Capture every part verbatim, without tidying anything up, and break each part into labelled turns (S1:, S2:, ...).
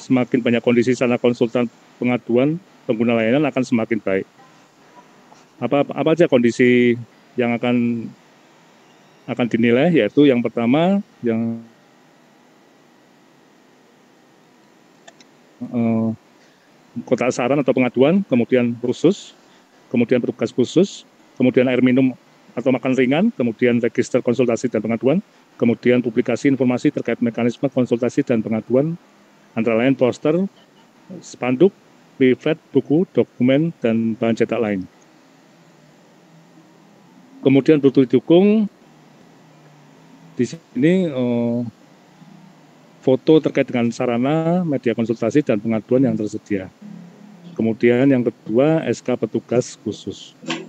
S1: semakin banyak kondisi sarana konsultan pengaduan pengguna layanan akan semakin baik. Apa apa aja kondisi yang akan akan dinilai, yaitu yang pertama yang eh, kotak saran atau pengaduan, kemudian khusus, kemudian petugas khusus, kemudian air minum atau makan ringan, kemudian register konsultasi dan pengaduan, kemudian publikasi informasi terkait mekanisme konsultasi dan pengaduan, antara lain poster, spanduk, leaflet, buku, dokumen, dan bahan cetak lain. Kemudian butuh didukung di sini eh, foto terkait dengan sarana, media konsultasi, dan pengaduan yang tersedia. Kemudian yang kedua, S K petugas khusus.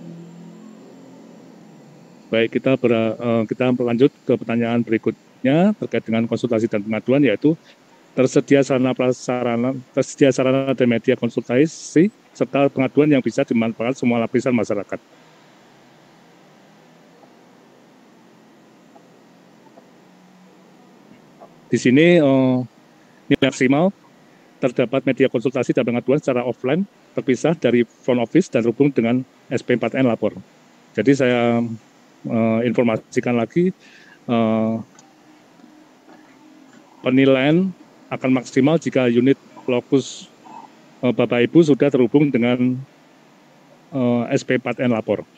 S1: Baik, kita ber, uh, kita lanjut ke pertanyaan berikutnya terkait dengan konsultasi dan pengaduan, yaitu tersedia sarana prasarana, tersedia sarana dan media konsultasi serta pengaduan yang bisa dimanfaatkan semua lapisan masyarakat. Di sini uh, nilai maksimal terdapat media konsultasi dan pengaduan secara offline terpisah dari front office dan terhubung dengan S P empat N lapor. Jadi saya uh, informasikan lagi, uh, penilaian akan maksimal jika unit lokus uh, Bapak Ibu sudah terhubung dengan uh, S P empat N lapor.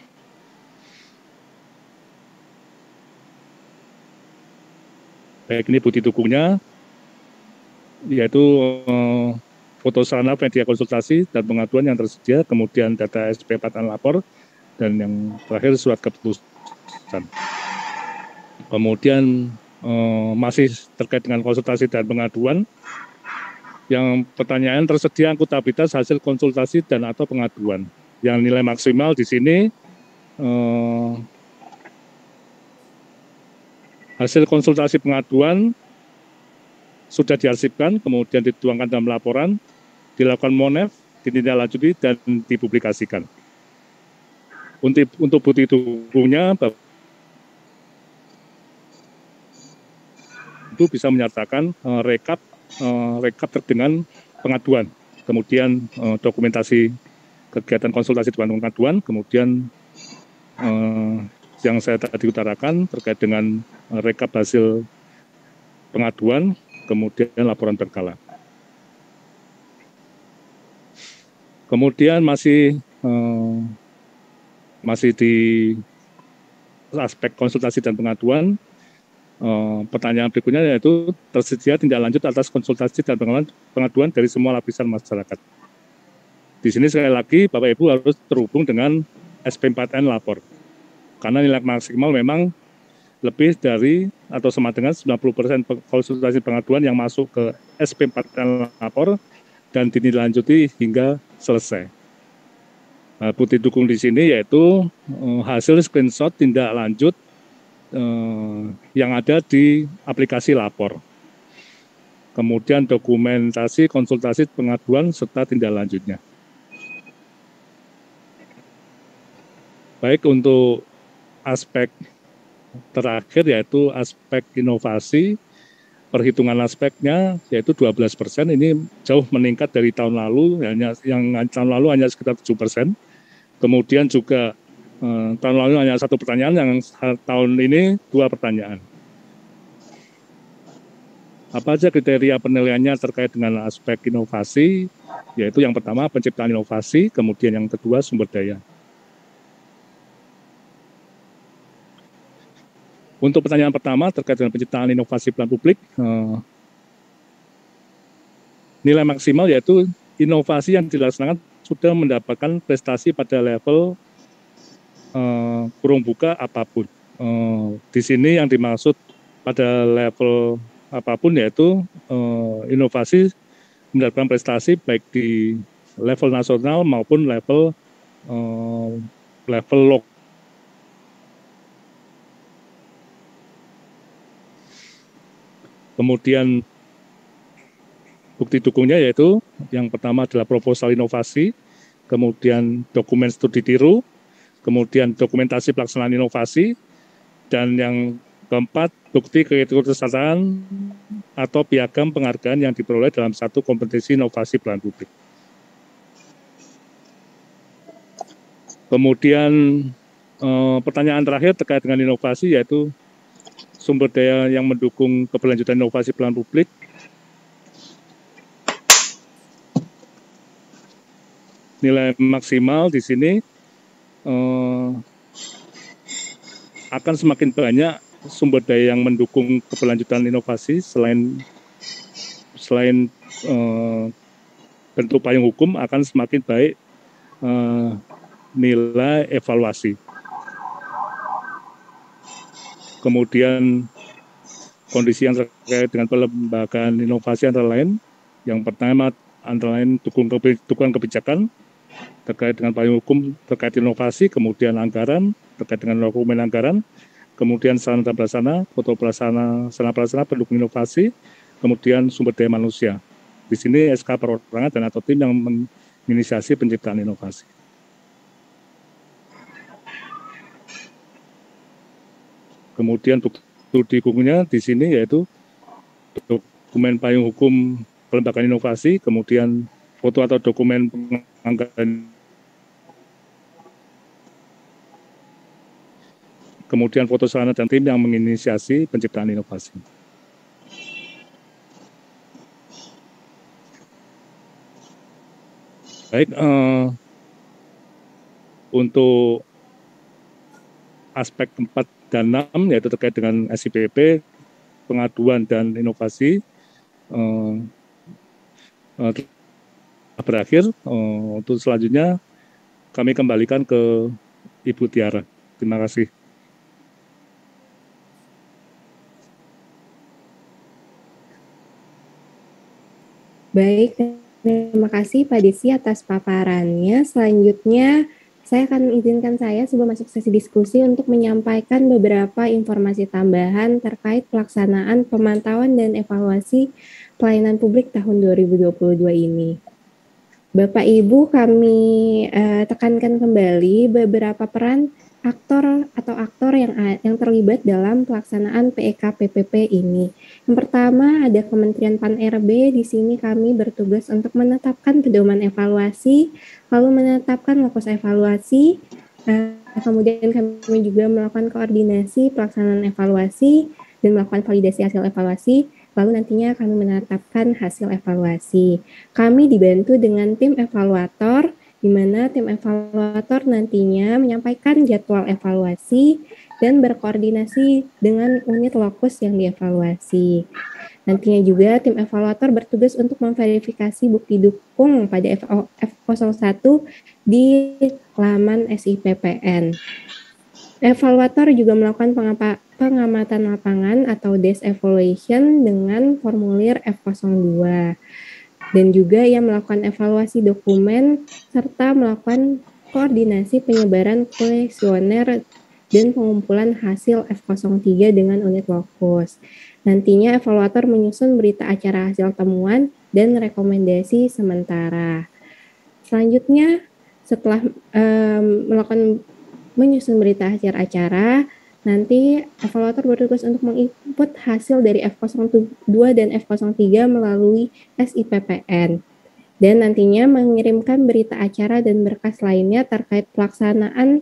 S1: Baik, ini bukti dukungnya, yaitu uh, foto sarana media konsultasi dan pengaduan yang tersedia, kemudian data S P empat N lapor, dan yang terakhir surat keputusan. Kemudian eh, masih terkait dengan konsultasi dan pengaduan, yang pertanyaan tersedia akuntabilitas hasil konsultasi dan atau pengaduan. Yang nilai maksimal di sini eh, hasil konsultasi pengaduan sudah diarsipkan, kemudian dituangkan dalam laporan, dilakukan monef, ditindaklanjuti, dan dipublikasikan. Untuk, untuk bukti dukungnya, Bapak Ibu bisa menyertakan uh, rekap uh, rekap dengan pengaduan, kemudian uh, dokumentasi kegiatan konsultasi dan pengaduan, kemudian uh, yang saya tadi utarakan terkait dengan uh, rekap hasil pengaduan, kemudian laporan berkala. Kemudian masih uh, masih di aspek konsultasi dan pengaduan, uh, pertanyaan berikutnya yaitu tersedia tindak lanjut atas konsultasi dan pengaduan dari semua lapisan masyarakat. Di sini sekali lagi Bapak Ibu harus terhubung dengan S P empat N lapor, karena nilai maksimal memang lebih dari atau sama dengan sembilan puluh persen konsultasi pengaduan yang masuk ke S P empat N lapor dan ditindaklanjuti hingga selesai. Nah, bukti dukung di sini yaitu uh, hasil screenshot tindak lanjut uh, yang ada di aplikasi lapor. Kemudian dokumentasi konsultasi pengaduan serta tindak lanjutnya. Baik, untuk aspek terakhir yaitu aspek inovasi, perhitungan aspeknya yaitu dua belas persen, ini jauh meningkat dari tahun lalu, hanya yang tahun lalu hanya sekitar tujuh persen. Kemudian juga eh, tahun lalu hanya satu pertanyaan, yang tahun ini dua pertanyaan. Apa aja kriteria penilaiannya terkait dengan aspek inovasi, yaitu yang pertama penciptaan inovasi, kemudian yang kedua sumber daya. Untuk pertanyaan pertama terkait dengan penciptaan inovasi pelayanan publik, eh, nilai maksimal yaitu inovasi yang dilaksanakan sudah mendapatkan prestasi pada level eh, kurung buka apapun. Eh, di sini yang dimaksud pada level apapun yaitu eh, inovasi mendapatkan prestasi baik di level nasional maupun level eh, level lokal. Kemudian bukti dukungnya yaitu yang pertama adalah proposal inovasi, kemudian dokumen studi tiru, kemudian dokumentasi pelaksanaan inovasi, dan yang Keempat, bukti keikutsertaan atau piagam penghargaan yang diperoleh dalam satu kompetisi inovasi pelayanan publik. Kemudian eh, pertanyaan terakhir terkait dengan inovasi, yaitu sumber daya yang mendukung keberlanjutan inovasi pelayanan publik. Nilai maksimal di sini eh, akan semakin banyak sumber daya yang mendukung keberlanjutan inovasi selain selain eh, bentuk payung hukum, akan semakin baik eh, nilai evaluasi. Kemudian kondisi yang terkait dengan pelembagaan inovasi antara lain, yang pertama antara lain dukungan kebijakan terkait dengan payung hukum terkait inovasi, kemudian anggaran terkait dengan dokumen anggaran, kemudian sarana dan prasarana, foto pelaksana, sarana pelaksana pendukung inovasi, kemudian sumber daya manusia. Di sini S K perorangan dan atau tim yang menginisiasi penciptaan inovasi. Kemudian bukti dukungannya di sini yaitu dokumen payung hukum pelembagaan inovasi, kemudian foto atau dokumen penganggaran, kemudian foto sarana dan tim yang menginisiasi penciptaan inovasi. Baik, eh, untuk aspek empat dan enam yaitu terkait dengan S I P P, pengaduan dan inovasi eh, eh, berakhir. Eh, untuk selanjutnya kami kembalikan ke Ibu Tiara. Terima kasih.
S2: Baik, terima kasih Pak Desi atas paparannya. Selanjutnya saya akan izinkan saya sebelum masuk sesi diskusi untuk menyampaikan beberapa informasi tambahan terkait pelaksanaan pemantauan dan evaluasi pelayanan publik tahun dua ribu dua puluh dua ini. Bapak Ibu, kami eh, tekankan kembali beberapa peran aktor atau aktor yang yang terlibat dalam pelaksanaan P E K P P P ini. Yang pertama ada Kementerian Pan R B. Di sini kami bertugas untuk menetapkan pedoman evaluasi, lalu menetapkan lokus evaluasi. Uh, kemudian kami juga melakukan koordinasi pelaksanaan evaluasi dan melakukan validasi hasil evaluasi. Lalu nantinya kami menetapkan hasil evaluasi. Kami dibantu dengan tim evaluator, di mana tim evaluator nantinya menyampaikan jadwal evaluasi dan berkoordinasi dengan unit lokus yang dievaluasi. Nantinya juga tim evaluator bertugas untuk memverifikasi bukti dukung pada F nol satu di laman S I P P N. Evaluator juga melakukan pengamatan lapangan atau desk evaluation dengan formulir F nol dua. Dan juga ia melakukan evaluasi dokumen serta melakukan koordinasi penyebaran kuesioner dan pengumpulan hasil F nol tiga dengan unit lokus. Nantinya evaluator menyusun berita acara hasil temuan dan rekomendasi sementara. Selanjutnya, setelah um, melakukan menyusun berita acara-acara, nanti evaluator bertugas untuk menginput hasil dari F nol dua dan F nol tiga melalui S I P P N. Dan nantinya mengirimkan berita acara dan berkas lainnya terkait pelaksanaan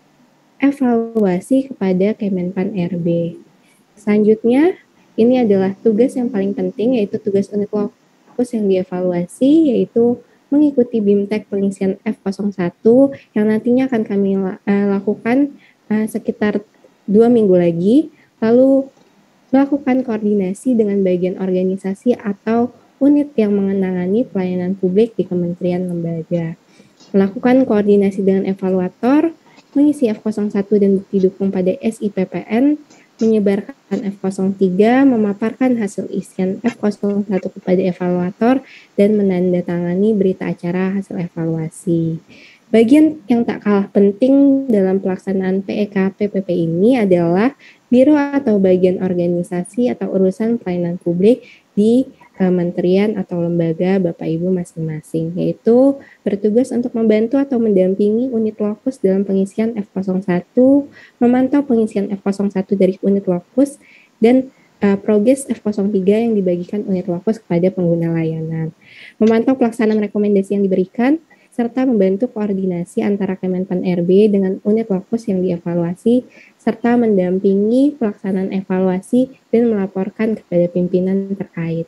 S2: evaluasi kepada Kemenpan R B. Selanjutnya, ini adalah tugas yang paling penting, yaitu tugas unit lokus yang dievaluasi, yaitu mengikuti BIMTEK pengisian F nol satu yang nantinya akan kami uh, lakukan uh, sekitar dua minggu lagi, lalu melakukan koordinasi dengan bagian organisasi atau unit yang mengenangani pelayanan publik di kementerian lembaga. Melakukan koordinasi dengan evaluator, mengisi F nol satu dan bukti dukung pada S I P P N, menyebarkan F nol tiga, memaparkan hasil isian F nol satu kepada evaluator, dan menandatangani berita acara hasil evaluasi. Bagian yang tak kalah penting dalam pelaksanaan P E K P P P ini adalah Biro atau bagian organisasi atau urusan pelayanan publik di kementerian atau lembaga Bapak Ibu masing-masing, yaitu bertugas untuk membantu atau mendampingi unit lokus dalam pengisian F nol satu, memantau pengisian F nol satu dari unit lokus, dan uh, progres F nol tiga yang dibagikan unit lokus kepada pengguna layanan. Memantau pelaksanaan rekomendasi yang diberikan, serta membantu koordinasi antara Kemenpan R B dengan unit lokus yang dievaluasi, serta mendampingi pelaksanaan evaluasi dan melaporkan kepada pimpinan terkait.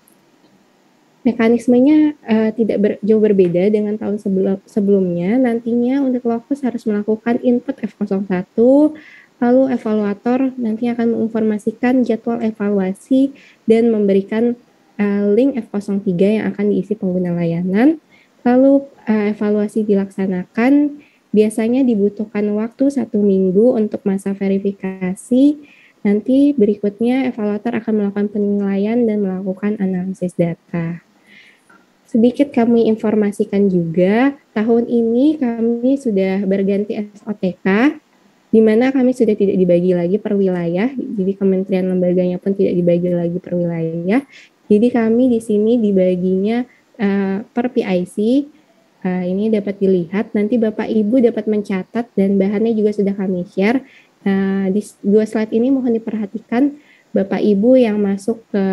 S2: Mekanismenya uh, tidak ber, jauh berbeda dengan tahun sebelum, sebelumnya. Nantinya unit lokus harus melakukan input F nol satu, lalu evaluator nantinya akan menginformasikan jadwal evaluasi dan memberikan uh, link F nol tiga yang akan diisi pengguna layanan. Lalu uh, evaluasi dilaksanakan, biasanya dibutuhkan waktu satu minggu untuk masa verifikasi. Nanti berikutnya evaluator akan melakukan penilaian dan melakukan analisis data. Sedikit kami informasikan juga, tahun ini kami sudah berganti S O T K, di mana kami sudah tidak dibagi lagi per wilayah, jadi kementerian lembaganya pun tidak dibagi lagi per wilayah. Jadi kami di sini dibaginya uh, per P I C. Uh, ini dapat dilihat, nanti Bapak Ibu dapat mencatat dan bahannya juga sudah kami share. Uh, di dua slide ini mohon diperhatikan Bapak Ibu yang masuk ke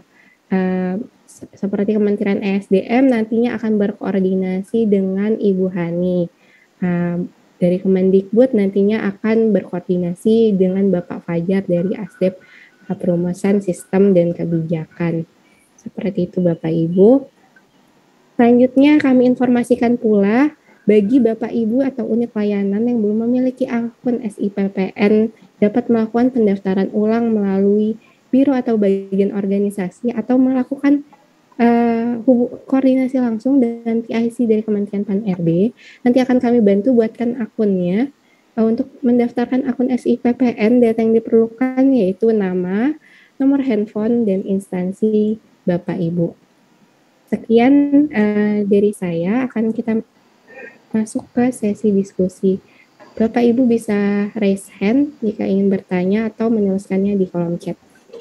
S2: uh, seperti Kementerian E S D M nantinya akan berkoordinasi dengan Ibu Hani. Uh, dari Kemendikbud nantinya akan berkoordinasi dengan Bapak Fajar dari Asdep Perumusan Sistem dan Kebijakan. Seperti itu Bapak Ibu. Selanjutnya kami informasikan pula bagi Bapak Ibu atau unit layanan yang belum memiliki akun S I P P N dapat melakukan pendaftaran ulang melalui biro atau bagian organisasi atau melakukan Uh, hubung, koordinasi langsung dengan P I C dari Kementerian Pan R B. Nanti akan kami bantu buatkan akunnya. Uh, untuk mendaftarkan akun S I P P N, data yang diperlukan yaitu nama, nomor handphone, dan instansi Bapak Ibu. Sekian uh, dari saya, akan kita masuk ke sesi diskusi. Bapak Ibu bisa raise hand jika ingin bertanya atau menuliskannya di kolom chat.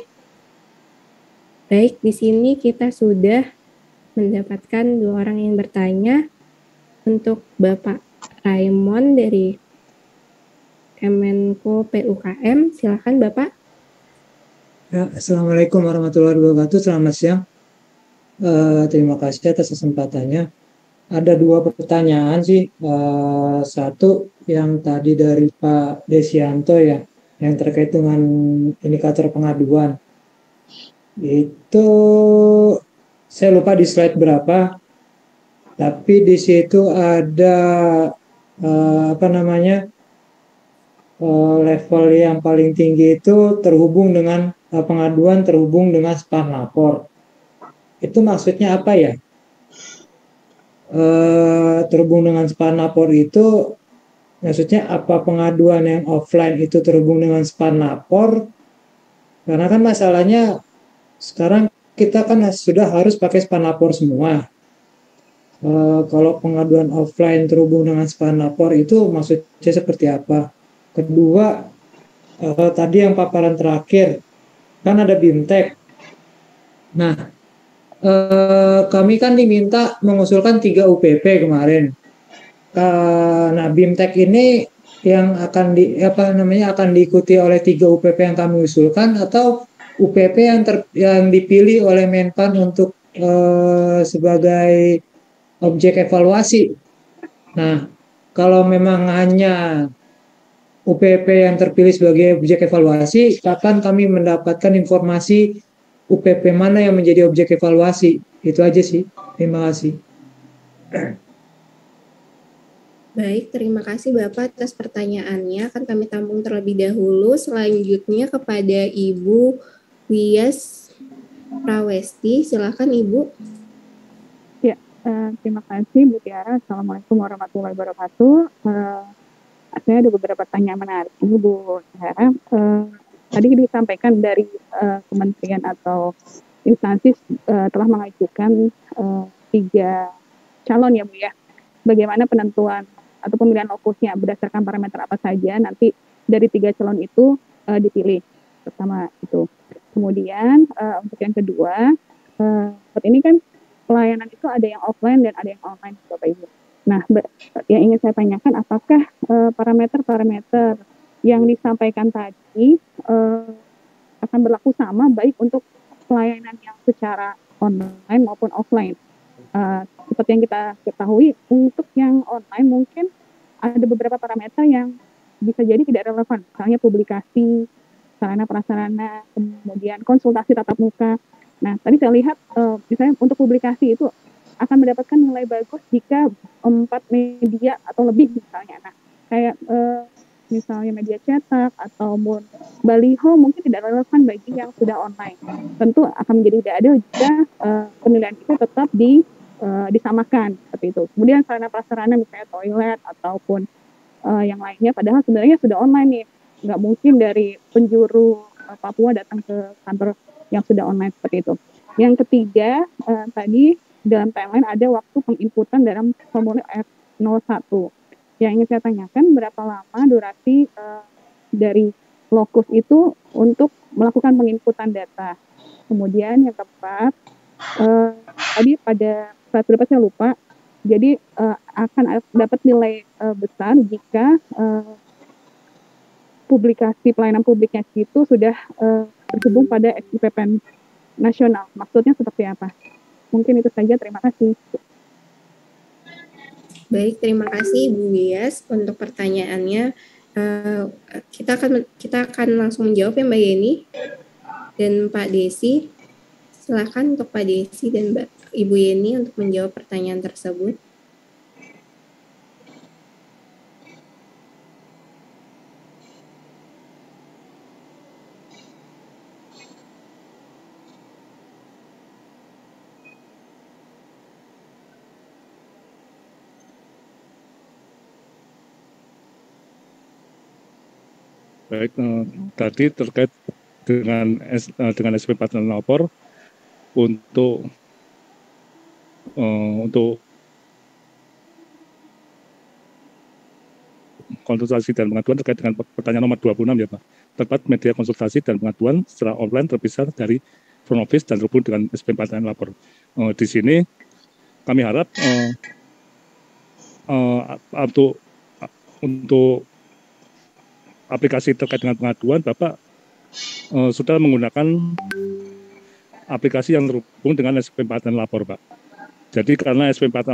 S2: Baik, di sini kita sudah mendapatkan dua orang yang bertanya. Untuk Bapak Raymond dari Kemenko P U K M, silakan Bapak.
S3: Ya, Assalamualaikum warahmatullahi wabarakatuh. Selamat siang. Uh, terima kasih atas kesempatannya. Ada dua pertanyaan sih. Uh, satu yang tadi dari Pak Desianto ya, yang terkait dengan indikator pengaduan. Itu saya lupa di slide berapa, tapi di situ ada uh, apa namanya uh, level yang paling tinggi itu terhubung dengan uh, pengaduan terhubung dengan span lapor. Itu maksudnya apa ya? Uh, terhubung dengan span lapor itu maksudnya apa pengaduan yang offline itu terhubung dengan span lapor? Karena kan masalahnya sekarang kita kan sudah harus pakai span lapor semua. Uh, kalau pengaduan offline terhubung dengan span lapor itu maksudnya seperti apa? Kedua, uh, tadi yang paparan terakhir, kan ada BIMTEK. Nah, uh, kami kan diminta mengusulkan tiga U P P kemarin. Uh, nah, BIMTEK ini yang akan di apa namanya akan diikuti oleh tiga U P P yang kami usulkan atau U P P yang ter, yang dipilih oleh Menpan untuk uh, sebagai objek evaluasi. Nah, kalau memang hanya U P P yang terpilih sebagai objek evaluasi, kapan kami mendapatkan informasi U P P mana yang menjadi objek evaluasi? Itu aja sih. Terima kasih.
S2: Baik, terima kasih Bapak atas pertanyaannya. Akan kami tampung terlebih dahulu. Selanjutnya kepada Ibu Wias Prawesti, silakan Ibu.
S4: Ya, uh, terima kasih Bu Tiara. Assalamualaikum warahmatullahi wabarakatuh. Uh, saya ada beberapa pertanyaan menarik. Ini Bu Tiara, uh, tadi disampaikan dari uh, kementerian atau instansi uh, telah mengajukan uh, tiga calon ya Bu ya. Bagaimana penentuan atau pemilihan lokusnya berdasarkan parameter apa saja nanti dari tiga calon itu uh, dipilih. Pertama itu. Kemudian uh, untuk yang kedua, uh, saat ini kan pelayanan itu ada yang offline dan ada yang online, Bapak Ibu. Nah, yang ingin saya tanyakan, apakah uh, parameter-parameter yang disampaikan tadi uh, akan berlaku sama baik untuk pelayanan yang secara online maupun offline? Uh, seperti yang kita ketahui, untuk yang online mungkin ada beberapa parameter yang bisa jadi tidak relevan, misalnya publikasi, sarana prasarana, kemudian konsultasi tatap muka. Nah, tadi saya lihat uh, misalnya untuk publikasi itu akan mendapatkan nilai bagus jika empat media atau lebih misalnya. Nah, kayak uh, misalnya media cetak ataupun baliho mungkin tidak relevan bagi yang sudah online. Tentu akan menjadi tidak adil jika uh, penilaian itu tetap di uh, disamakan seperti itu. Kemudian sarana prasarana misalnya toilet ataupun uh, yang lainnya, padahal sebenarnya sudah online nih. Nggak mungkin dari penjuru uh, Papua datang ke kantor yang sudah online seperti itu. Yang ketiga, uh, tadi dalam timeline ada waktu penginputan dalam formulir F nol satu. Yang ingin saya tanyakan, berapa lama durasi uh, dari lokus itu untuk melakukan penginputan data. Kemudian yang keempat, uh, tadi pada saat berapa saya lupa, jadi uh, akan dapat nilai uh, besar jika uh, publikasi pelayanan publiknya itu sudah uh, terhubung pada S I P P N nasional. Maksudnya seperti apa? Mungkin itu saja, terima kasih.
S2: Baik, terima kasih Bu Wias untuk pertanyaannya. Uh, kita akan kita akan langsung menjawab ya Mbak Yeni dan Pak Desi. Silakan untuk Pak Desi dan Mbak Ibu Yeni untuk menjawab pertanyaan tersebut.
S1: Baik, eh, tadi terkait dengan eh, dengan S P empat lapor untuk eh, untuk konsultasi dan pengaduan terkait dengan pertanyaan nomor dua puluh enam ya Pak. Tempat media konsultasi dan pengaduan secara online terpisah dari front office dan terhubung dengan S P empat lapor. Eh, di sini kami harap eh, eh, untuk untuk aplikasi terkait dengan pengaduan, Bapak uh, sudah menggunakan aplikasi yang terhubung dengan S P empat lapor, Pak. Jadi karena S P empat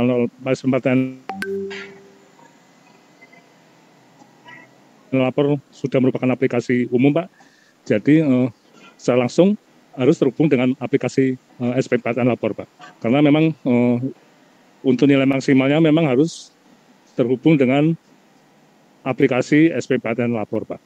S1: lapor sudah merupakan aplikasi umum, Pak. Jadi uh, secara langsung harus terhubung dengan aplikasi uh, S P empat lapor, Pak. Karena memang uh, untuk nilai maksimalnya memang harus terhubung dengan aplikasi S P empat lapor, Pak.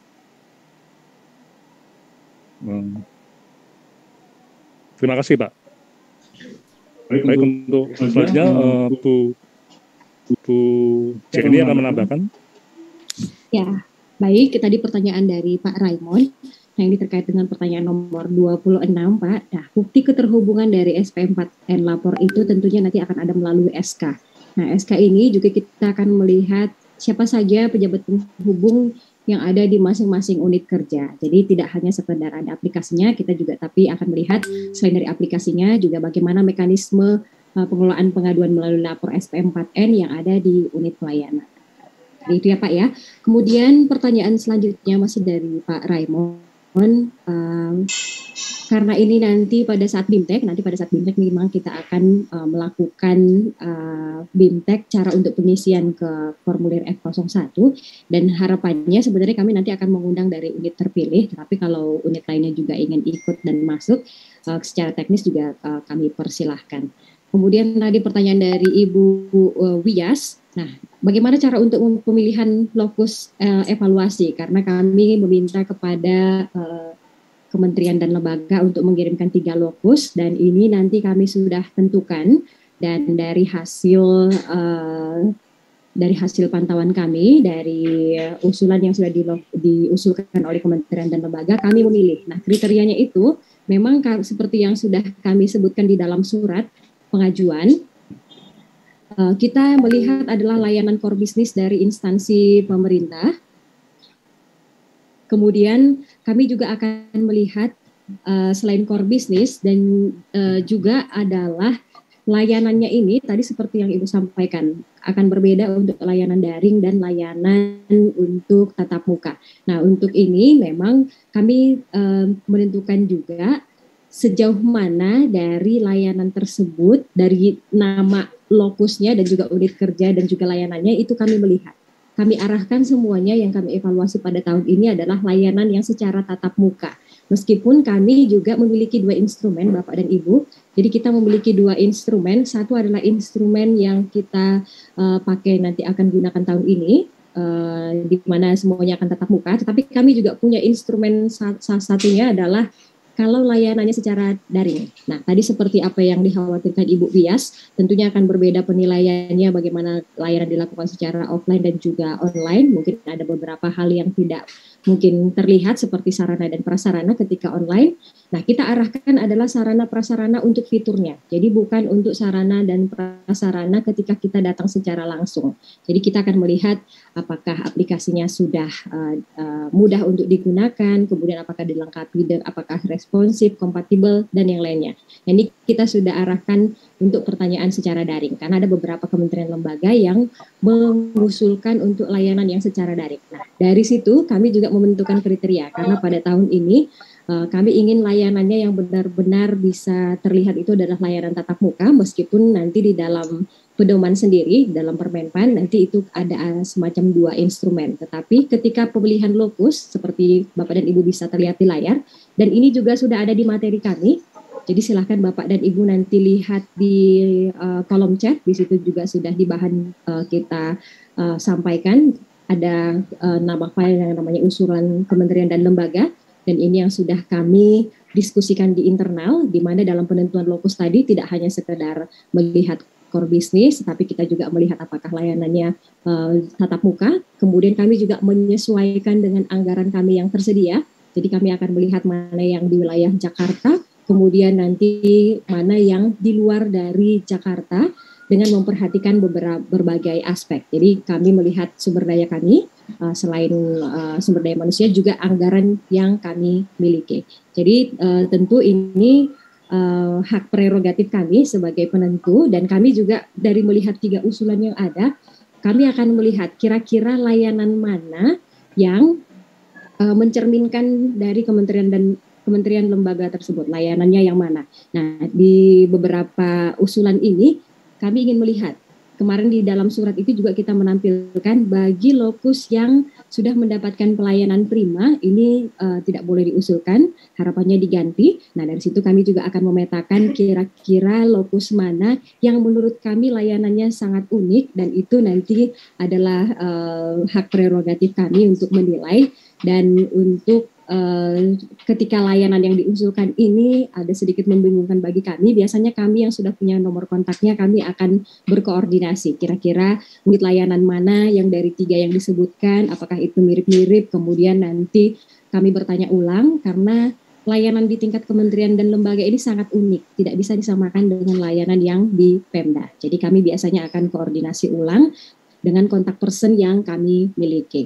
S1: Hmm. Terima kasih, Pak. Baik, Baik untuk selanjutnya uh, Bu Bu Jenny akan menambahkan.
S5: Ya, baik. Tadi pertanyaan dari Pak Raymond. Nah, ini terkait dengan pertanyaan nomor dua puluh enam, Pak. Nah, bukti keterhubungan dari S P empat lapor itu tentunya nanti akan ada melalui S K. Nah, S K ini juga kita akan melihat siapa saja pejabat penghubung yang ada di masing-masing unit kerja. Jadi tidak hanya sekedar ada aplikasinya, kita juga tapi akan melihat selain dari aplikasinya juga bagaimana mekanisme uh, pengelolaan pengaduan melalui lapor S P empat N yang ada di unit pelayanan. Jadi itu ya Pak ya. Kemudian pertanyaan selanjutnya masih dari Pak Raymond. Um, Karena ini nanti pada saat BIMTEK, nanti pada saat BIMTEK memang kita akan uh, melakukan uh, BIMTEK cara untuk pengisian ke formulir F nol satu dan harapannya sebenarnya kami nanti akan mengundang dari unit terpilih, tapi kalau unit lainnya juga ingin ikut dan masuk uh, secara teknis juga uh, kami persilahkan. Kemudian tadi pertanyaan dari Ibu uh, Wias, nah bagaimana cara untuk pemilihan lokus uh, evaluasi? Karena kami meminta kepada uh, kementerian dan lembaga untuk mengirimkan tiga lokus dan ini nanti kami sudah tentukan dan dari hasil uh, dari hasil pantauan kami dari usulan yang sudah di, diusulkan oleh kementerian dan lembaga kami memilih. Nah kriterianya itu memang seperti yang sudah kami sebutkan di dalam surat pengajuan. Uh, kita melihat adalah layanan core bisnis dari instansi pemerintah. Kemudian kami juga akan melihat uh, selain core business dan uh, juga adalah layanannya ini tadi seperti yang Ibu sampaikan akan berbeda untuk layanan daring dan layanan untuk tatap muka. Nah, untuk ini memang kami uh, menentukan juga sejauh mana dari layanan tersebut, dari nama lokusnya dan juga unit kerja dan juga layanannya itu kami melihat. Kami arahkan semuanya yang kami evaluasi pada tahun ini adalah layanan yang secara tatap muka. Meskipun kami juga memiliki dua instrumen, Bapak dan Ibu. Jadi kita memiliki dua instrumen. Satu adalah instrumen yang kita uh, pakai nanti akan gunakan tahun ini, uh, di mana semuanya akan tatap muka. Tetapi kami juga punya instrumen salah satunya adalah kalau layanannya secara daring. Nah, tadi seperti apa yang dikhawatirkan Ibu Bias, tentunya akan berbeda penilaiannya bagaimana layanan dilakukan secara offline dan juga online. Mungkin ada beberapa hal yang tidak mungkin terlihat seperti sarana dan prasarana ketika online. Nah, kita arahkan adalah sarana prasarana untuk fiturnya. Jadi bukan untuk sarana dan prasarana ketika kita datang secara langsung. Jadi kita akan melihat apakah aplikasinya sudah uh, uh, mudah untuk digunakan, kemudian apakah dilengkapi dengan apakah responsif, kompatibel, dan yang lainnya. Ini kita sudah arahkan untuk pertanyaan secara daring, karena ada beberapa kementerian lembaga yang mengusulkan untuk layanan yang secara daring. Nah, dari situ kami juga membentukkan kriteria, karena pada tahun ini uh, kami ingin layanannya yang benar-benar bisa terlihat itu adalah layanan tatap muka, meskipun nanti di dalam pedoman sendiri, dalam Permenpan, nanti itu ada semacam dua instrumen. Tetapi ketika pemilihan lokus, seperti Bapak dan Ibu bisa terlihat di layar, dan ini juga sudah ada di materi kami, jadi silahkan Bapak dan Ibu nanti lihat di uh, kolom chat, di situ juga sudah di bahan uh, kita uh, sampaikan, ada uh, nama file yang namanya usulan kementerian dan lembaga, dan ini yang sudah kami diskusikan di internal, di mana dalam penentuan lokus tadi tidak hanya sekedar melihat core business, tapi kita juga melihat apakah layanannya uh, tatap muka, kemudian kami juga menyesuaikan dengan anggaran kami yang tersedia, jadi kami akan melihat mana yang di wilayah Jakarta, kemudian nanti mana yang di luar dari Jakarta dengan memperhatikan beberapa berbagai aspek. Jadi kami melihat sumber daya kami, uh, selain uh, sumber daya manusia juga anggaran yang kami miliki. Jadi uh, tentu ini uh, hak prerogatif kami sebagai penentu, dan kami juga dari melihat tiga usulan yang ada, kami akan melihat kira-kira layanan mana yang uh, mencerminkan dari kementerian dan kementerian lembaga tersebut, layanannya yang mana. Nah, di beberapa usulan ini kami ingin melihat, kemarin di dalam surat itu juga kita menampilkan bagi lokus yang sudah mendapatkan pelayanan prima, ini uh, tidak boleh diusulkan, harapannya diganti. Nah, dari situ kami juga akan memetakan kira-kira lokus mana yang menurut kami layanannya sangat unik, dan itu nanti adalah uh, hak prerogatif kami untuk menilai, dan untuk Uh, ketika layanan yang diusulkan ini ada sedikit membingungkan bagi kami, biasanya kami yang sudah punya nomor kontaknya, kami akan berkoordinasi kira-kira unit layanan mana yang dari tiga yang disebutkan, apakah itu mirip-mirip, kemudian nanti kami bertanya ulang, karena layanan di tingkat kementerian dan lembaga ini sangat unik, tidak bisa disamakan dengan layanan yang di Pemda. Jadi kami biasanya akan koordinasi ulang dengan kontak person yang kami miliki.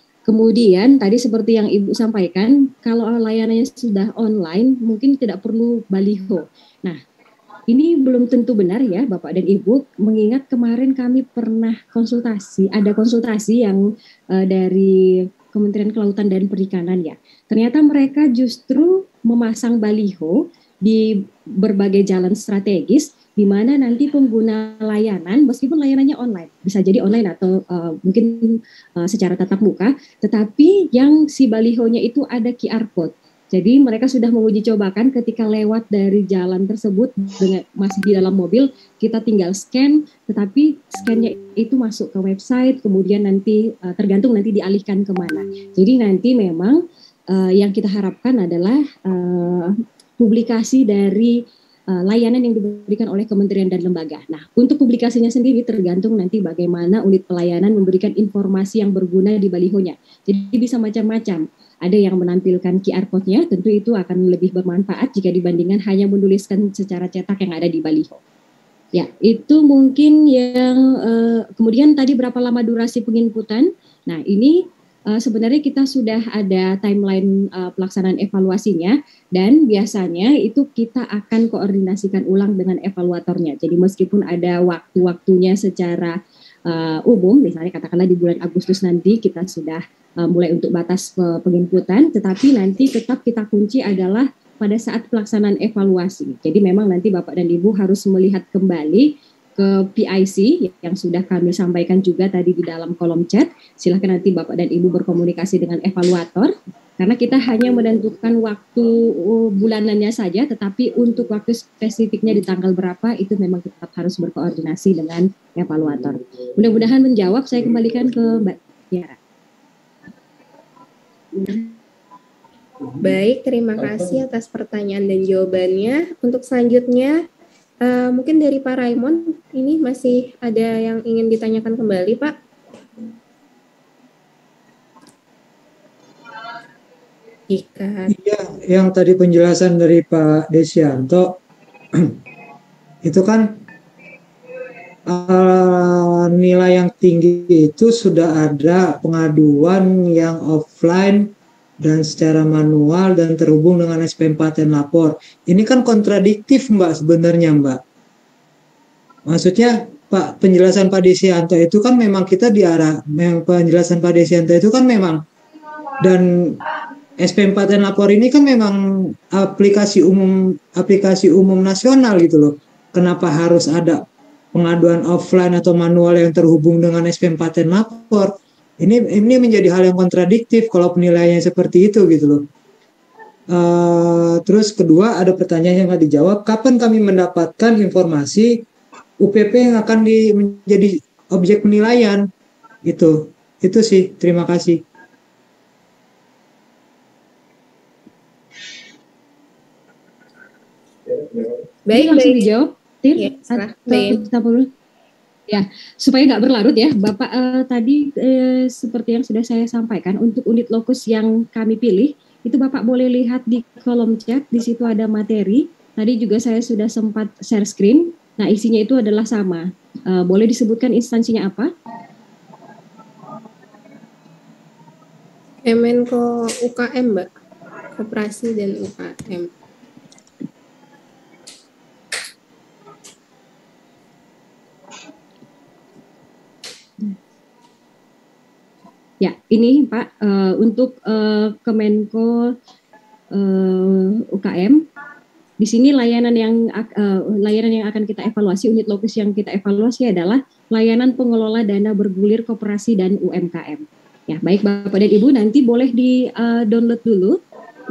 S5: Kemudian tadi seperti yang Ibu sampaikan, kalau layanannya sudah online mungkin tidak perlu baliho. Nah, ini belum tentu benar ya Bapak dan Ibu, mengingat kemarin kami pernah konsultasi, ada konsultasi yang uh, dari Kementerian Kelautan dan Perikanan ya. Ternyata mereka justru memasang baliho di berbagai jalan strategis, di mana nanti pengguna layanan, meskipun layanannya online, bisa jadi online atau uh, mungkin uh, secara tatap muka, tetapi yang si balihonya itu ada Q R code. Jadi mereka sudah menguji cobakan ketika lewat dari jalan tersebut dengan masih di dalam mobil, kita tinggal scan, tetapi scan-nya itu masuk ke website, kemudian nanti uh, tergantung nanti dialihkan kemana. Jadi nanti memang uh, yang kita harapkan adalah uh, publikasi dari Uh, layanan yang diberikan oleh kementerian dan lembaga. Nah, untuk publikasinya sendiri tergantung nanti bagaimana unit pelayanan memberikan informasi yang berguna di balihonya. Jadi bisa macam-macam. Ada yang menampilkan Q R code-nya, tentu itu akan lebih bermanfaat jika dibandingkan hanya menuliskan secara cetak yang ada di baliho. Ya, itu mungkin yang uh, kemudian tadi berapa lama durasi penginputan. Nah, ini uh, sebenarnya kita sudah ada timeline uh, pelaksanaan evaluasinya, dan biasanya itu kita akan koordinasikan ulang dengan evaluatornya. Jadi meskipun ada waktu-waktunya secara uh, umum, misalnya katakanlah di bulan Agustus nanti kita sudah uh, mulai untuk batas uh, penginputan, tetapi nanti tetap kita kunci adalah pada saat pelaksanaan evaluasi. Jadi memang nanti Bapak dan Ibu harus melihat kembali ke P I C yang sudah kami sampaikan juga tadi di dalam kolom chat. Silakan nanti Bapak dan Ibu berkomunikasi dengan evaluator, karena kita hanya menentukan waktu bulanannya saja, tetapi untuk waktu spesifiknya di tanggal berapa itu memang tetap harus berkoordinasi dengan evaluator. Mudah-mudahan menjawab. Saya kembalikan ke Mbak Tiara.
S2: Baik, terima kasih atas pertanyaan dan jawabannya. Untuk selanjutnya, uh, mungkin dari Pak Raymond, ini masih ada yang ingin ditanyakan kembali, Pak? Jika...
S3: Iya, yang tadi penjelasan dari Pak Desianto, itu kan uh, nilai yang tinggi itu sudah ada pengaduan yang offline dan secara manual dan terhubung dengan S P empat dan lapor. Ini kan kontradiktif Mbak sebenarnya Mbak. Maksudnya Pak, penjelasan Pak Desianto itu kan memang kita diarah, memang penjelasan Pak Desianto itu kan memang, dan S P empat dan lapor ini kan memang aplikasi umum aplikasi umum nasional gitu loh. Kenapa harus ada pengaduan offline atau manual yang terhubung dengan S P empat dan lapor? Ini ini menjadi hal yang kontradiktif kalau penilaiannya seperti itu gitu loh. Uh, terus kedua ada pertanyaan yang nggak dijawab. Kapan kami mendapatkan informasi U P P yang akan di, menjadi objek penilaian? Itu itu sih. Terima kasih.
S5: Baik, langsung dijawab. Tir,
S2: ya,
S5: atau ya, supaya nggak berlarut ya, Bapak eh, tadi eh, seperti yang sudah saya sampaikan, untuk unit lokus yang kami pilih, itu Bapak boleh lihat di kolom chat, di situ ada materi. Tadi juga saya sudah sempat share screen, nah isinya itu adalah sama. Eh, boleh disebutkan instansinya apa?
S2: Kemenko U K M, Mbak. Koperasi dan U K M.
S5: Ya, ini Pak, uh, untuk uh, Kemenko uh, U K M, di sini layanan yang uh, layanan yang akan kita evaluasi, unit lokus yang kita evaluasi adalah layanan pengelola dana bergulir koperasi dan U M K M. Ya, baik Bapak dan Ibu, nanti boleh di uh, download dulu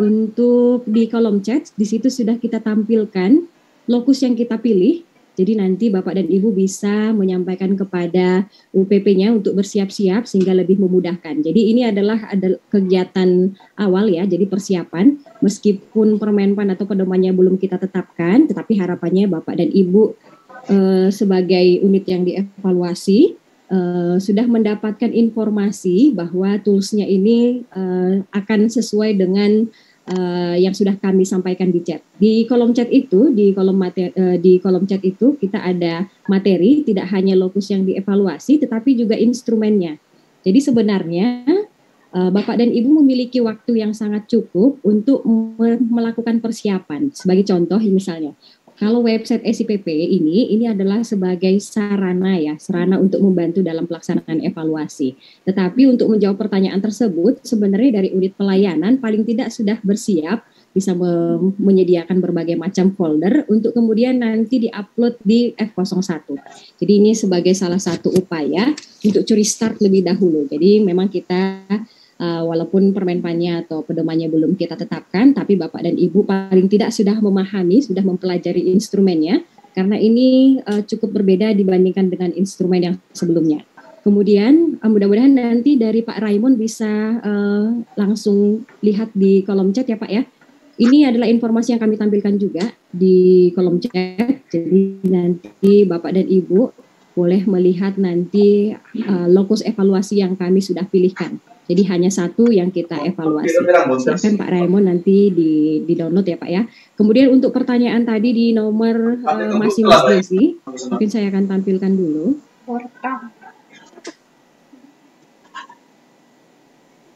S5: untuk di kolom chat. Di situ sudah kita tampilkan lokus yang kita pilih. Jadi nanti Bapak dan Ibu bisa menyampaikan kepada U P P-nya untuk bersiap-siap sehingga lebih memudahkan. Jadi ini adalah ada kegiatan awal ya, jadi persiapan. Meskipun Permenpan atau pedomannya belum kita tetapkan, tetapi harapannya Bapak dan Ibu eh, sebagai unit yang dievaluasi eh, sudah mendapatkan informasi bahwa tools-nya ini eh, akan sesuai dengan Uh, yang sudah kami sampaikan di chat. Di kolom chat itu, di kolom materi, uh, di kolom chat itu kita ada materi, tidak hanya lokus yang dievaluasi, tetapi juga instrumennya. Jadi sebenarnya uh, Bapak dan Ibu memiliki waktu yang sangat cukup untuk me- melakukan persiapan. Sebagai contoh, misalnya, kalau website S I P P ini, ini adalah sebagai sarana ya, sarana untuk membantu dalam pelaksanaan evaluasi. Tetapi untuk menjawab pertanyaan tersebut, sebenarnya dari unit pelayanan paling tidak sudah bersiap, bisa me- menyediakan berbagai macam folder untuk kemudian nanti di-upload di F nol satu. Jadi ini sebagai salah satu upaya untuk curi start lebih dahulu. Jadi memang kita Uh, walaupun permenpannya atau pedomannya belum kita tetapkan, tapi Bapak dan Ibu paling tidak sudah memahami, sudah mempelajari instrumennya, karena ini uh, cukup berbeda dibandingkan dengan instrumen yang sebelumnya. Kemudian uh, mudah-mudahan nanti dari Pak Raymond bisa uh, langsung lihat di kolom chat ya Pak ya. Ini adalah informasi yang kami tampilkan juga di kolom chat, jadi nanti Bapak dan Ibu boleh melihat nanti uh, lokus evaluasi yang kami sudah pilihkan. Jadi hanya satu yang kita evaluasi. Silahkan Pak Raymond nanti di, di download ya Pak ya. Kemudian untuk pertanyaan tadi di nomor uh, masih Mas Desi, mungkin saya akan tampilkan dulu.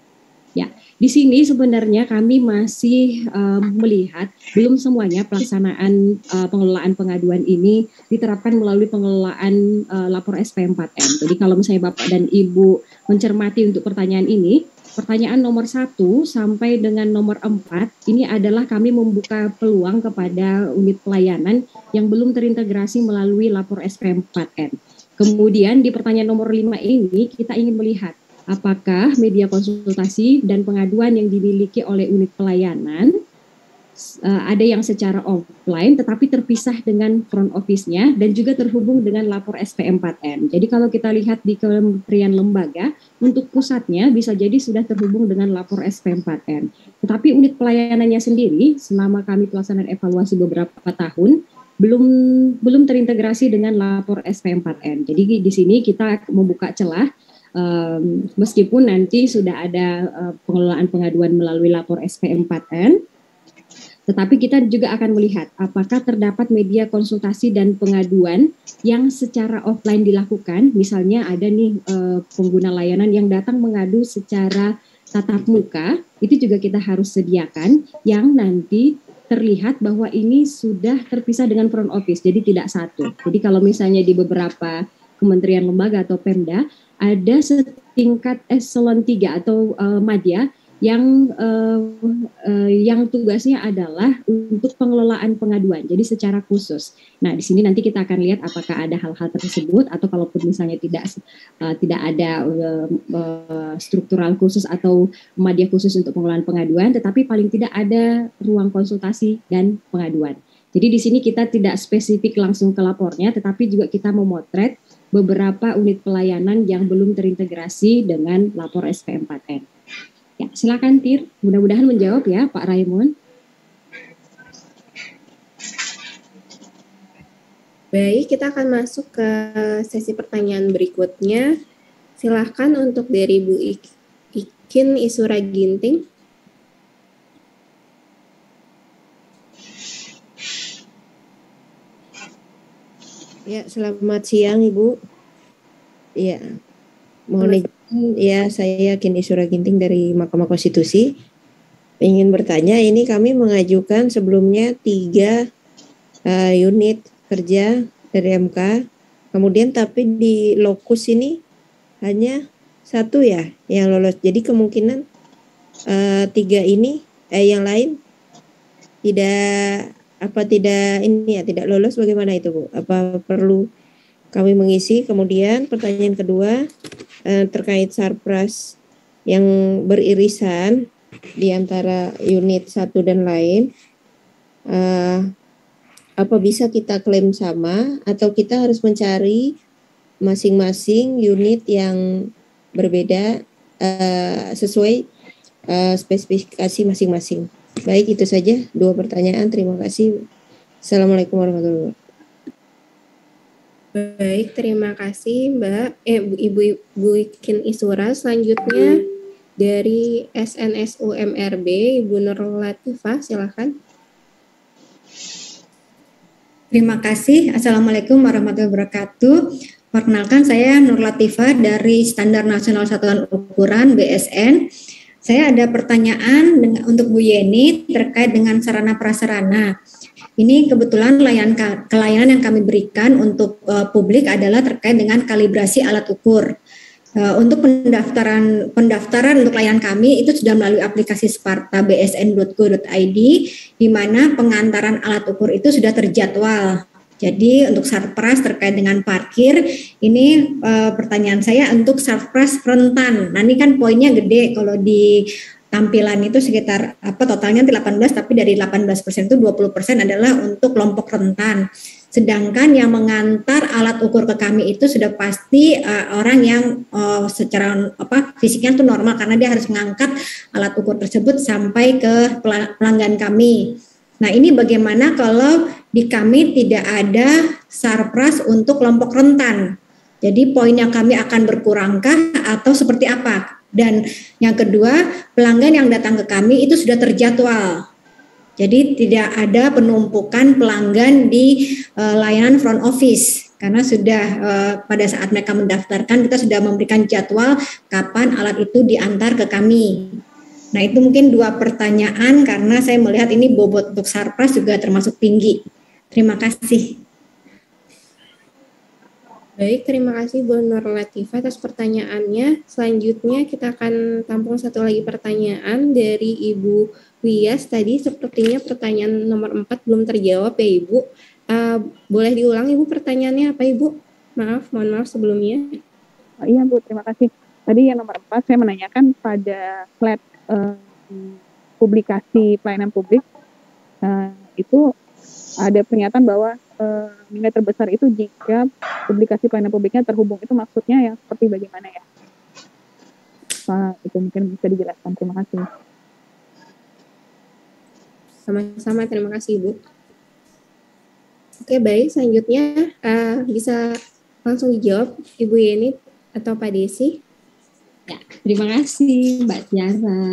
S5: Di sini sebenarnya kami masih um, melihat belum semuanya pelaksanaan uh, pengelolaan pengaduan ini diterapkan melalui pengelolaan uh, lapor S P empat M. Jadi kalau misalnya Bapak dan Ibu mencermati untuk pertanyaan ini, pertanyaan nomor satu sampai dengan nomor empat ini adalah kami membuka peluang kepada unit pelayanan yang belum terintegrasi melalui lapor S P empat M. Kemudian di pertanyaan nomor lima ini kita ingin melihat apakah media konsultasi dan pengaduan yang dimiliki oleh unit pelayanan uh, ada yang secara offline tetapi terpisah dengan front office-nya dan juga terhubung dengan lapor S P empat M. Jadi kalau kita lihat di kementerian lembaga, untuk pusatnya bisa jadi sudah terhubung dengan lapor S P empat M. Tetapi unit pelayanannya sendiri selama kami pelaksanaan evaluasi beberapa tahun belum belum terintegrasi dengan lapor S P empat M. Jadi di sini kita membuka celah. Um, meskipun nanti sudah ada uh, pengelolaan pengaduan melalui lapor S P empat M, tetapi kita juga akan melihat apakah terdapat media konsultasi dan pengaduan yang secara offline dilakukan. Misalnya ada nih uh, pengguna layanan yang datang mengadu secara tatap muka, itu juga kita harus sediakan yang nanti terlihat bahwa ini sudah terpisah dengan front office, jadi tidak satu. Jadi kalau misalnya di beberapa kementerian lembaga atau Pemda ada setingkat eselon tiga atau uh, madya yang uh, uh, yang tugasnya adalah untuk pengelolaan pengaduan, jadi secara khusus. Nah, di sini nanti kita akan lihat apakah ada hal-hal tersebut atau kalaupun misalnya tidak uh, tidak ada uh, uh, struktural khusus atau madya khusus untuk pengelolaan pengaduan, tetapi paling tidak ada ruang konsultasi dan pengaduan. Jadi di sini kita tidak spesifik langsung ke lapornya, tetapi juga kita memotret beberapa unit pelayanan yang belum terintegrasi dengan lapor S P empat M. Ya, silakan Tir. Mudah-mudahan menjawab ya Pak Raymond.
S2: Baik, kita akan masuk ke sesi pertanyaan berikutnya. Silakan untuk dari Bu Ikin Isura Ginting.
S6: Ya, selamat siang Ibu. Ya, mohon izin, ya saya Kini Isura Ginting dari Mahkamah Konstitusi. Ingin bertanya, ini kami mengajukan sebelumnya tiga uh, unit kerja dari M K, kemudian tapi di lokus ini hanya satu ya yang lolos. Jadi kemungkinan uh, tiga ini, eh yang lain tidak apa tidak ini ya tidak lolos, bagaimana itu Bu? Apa perlu kami mengisi? Kemudian pertanyaan kedua eh, terkait sarpras yang beririsan di antara unit satu dan lain, eh, apa bisa kita klaim sama atau kita harus mencari masing-masing unit yang berbeda eh, sesuai eh, spesifikasi masing-masing? Baik, itu saja dua pertanyaan. Terima kasih. Assalamualaikum warahmatullahi wabarakatuh.
S2: Baik, terima kasih Mbak. Eh, Bu, Ibu Ibu Ikin Isura. Selanjutnya dari S N S U M R B, Ibu Nur Latifah, silakan.
S7: Terima kasih. Assalamualaikum warahmatullahi wabarakatuh. Perkenalkan, saya Nur Latifah dari Standar Nasional Satuan Ukuran B S N. Saya ada pertanyaan dengan, untuk Bu Yeni terkait dengan sarana prasarana. Ini kebetulan layanan kelayanan yang kami berikan untuk uh, publik adalah terkait dengan kalibrasi alat ukur. Uh, untuk pendaftaran pendaftaran untuk layanan kami itu sudah melalui aplikasi Sparta b s n dot go dot i d, di mana pengantaran alat ukur itu sudah terjadwal. Jadi untuk sarpras terkait dengan parkir, ini uh, pertanyaan saya untuk sarpras rentan. Nah ini kan poinnya gede, kalau di tampilan itu sekitar apa totalnya delapan belas, tapi dari delapan belas persen itu dua puluh persen adalah untuk kelompok rentan. Sedangkan yang mengantar alat ukur ke kami itu sudah pasti uh, orang yang uh, secara apa fisiknya itu normal, karena dia harus mengangkat alat ukur tersebut sampai ke pelanggan kami. Nah ini bagaimana kalau di kami tidak ada sarpras untuk kelompok rentan? Jadi poin yang kami akan berkurangkah atau seperti apa? Dan yang kedua, pelanggan yang datang ke kami itu sudah terjadwal. Jadi tidak ada penumpukan pelanggan di uh, layanan front office. Karena sudah uh, pada saat mereka mendaftarkan kita sudah memberikan jadwal kapan alat itu diantar ke kami. Nah, itu mungkin dua pertanyaan karena saya melihat ini bobot untuk Sarpras juga termasuk tinggi. Terima kasih.
S2: Baik, terima kasih Bu Nur Latifah atas pertanyaannya. Selanjutnya kita akan tampung satu lagi pertanyaan dari Ibu Wias. Tadi sepertinya pertanyaan nomor empat belum terjawab ya Ibu. Uh, boleh diulang Ibu pertanyaannya apa Ibu? Maaf, mohon maaf sebelumnya.
S4: Oh, iya Bu, terima kasih. Tadi yang nomor empat saya menanyakan pada slide uh, publikasi pelayanan publik. Uh, itu ada pernyataan bahwa uh, nilai terbesar itu jika publikasi pelayanan publiknya terhubung. Itu maksudnya yang seperti bagaimana ya? Pak, itu mungkin bisa dijelaskan. Terima kasih.
S2: Sama-sama, terima kasih Ibu. Oke, baik. Selanjutnya uh, bisa langsung dijawab Ibu Yeni atau Pak Desi.
S5: Ya, terima kasih Mbak Tiara.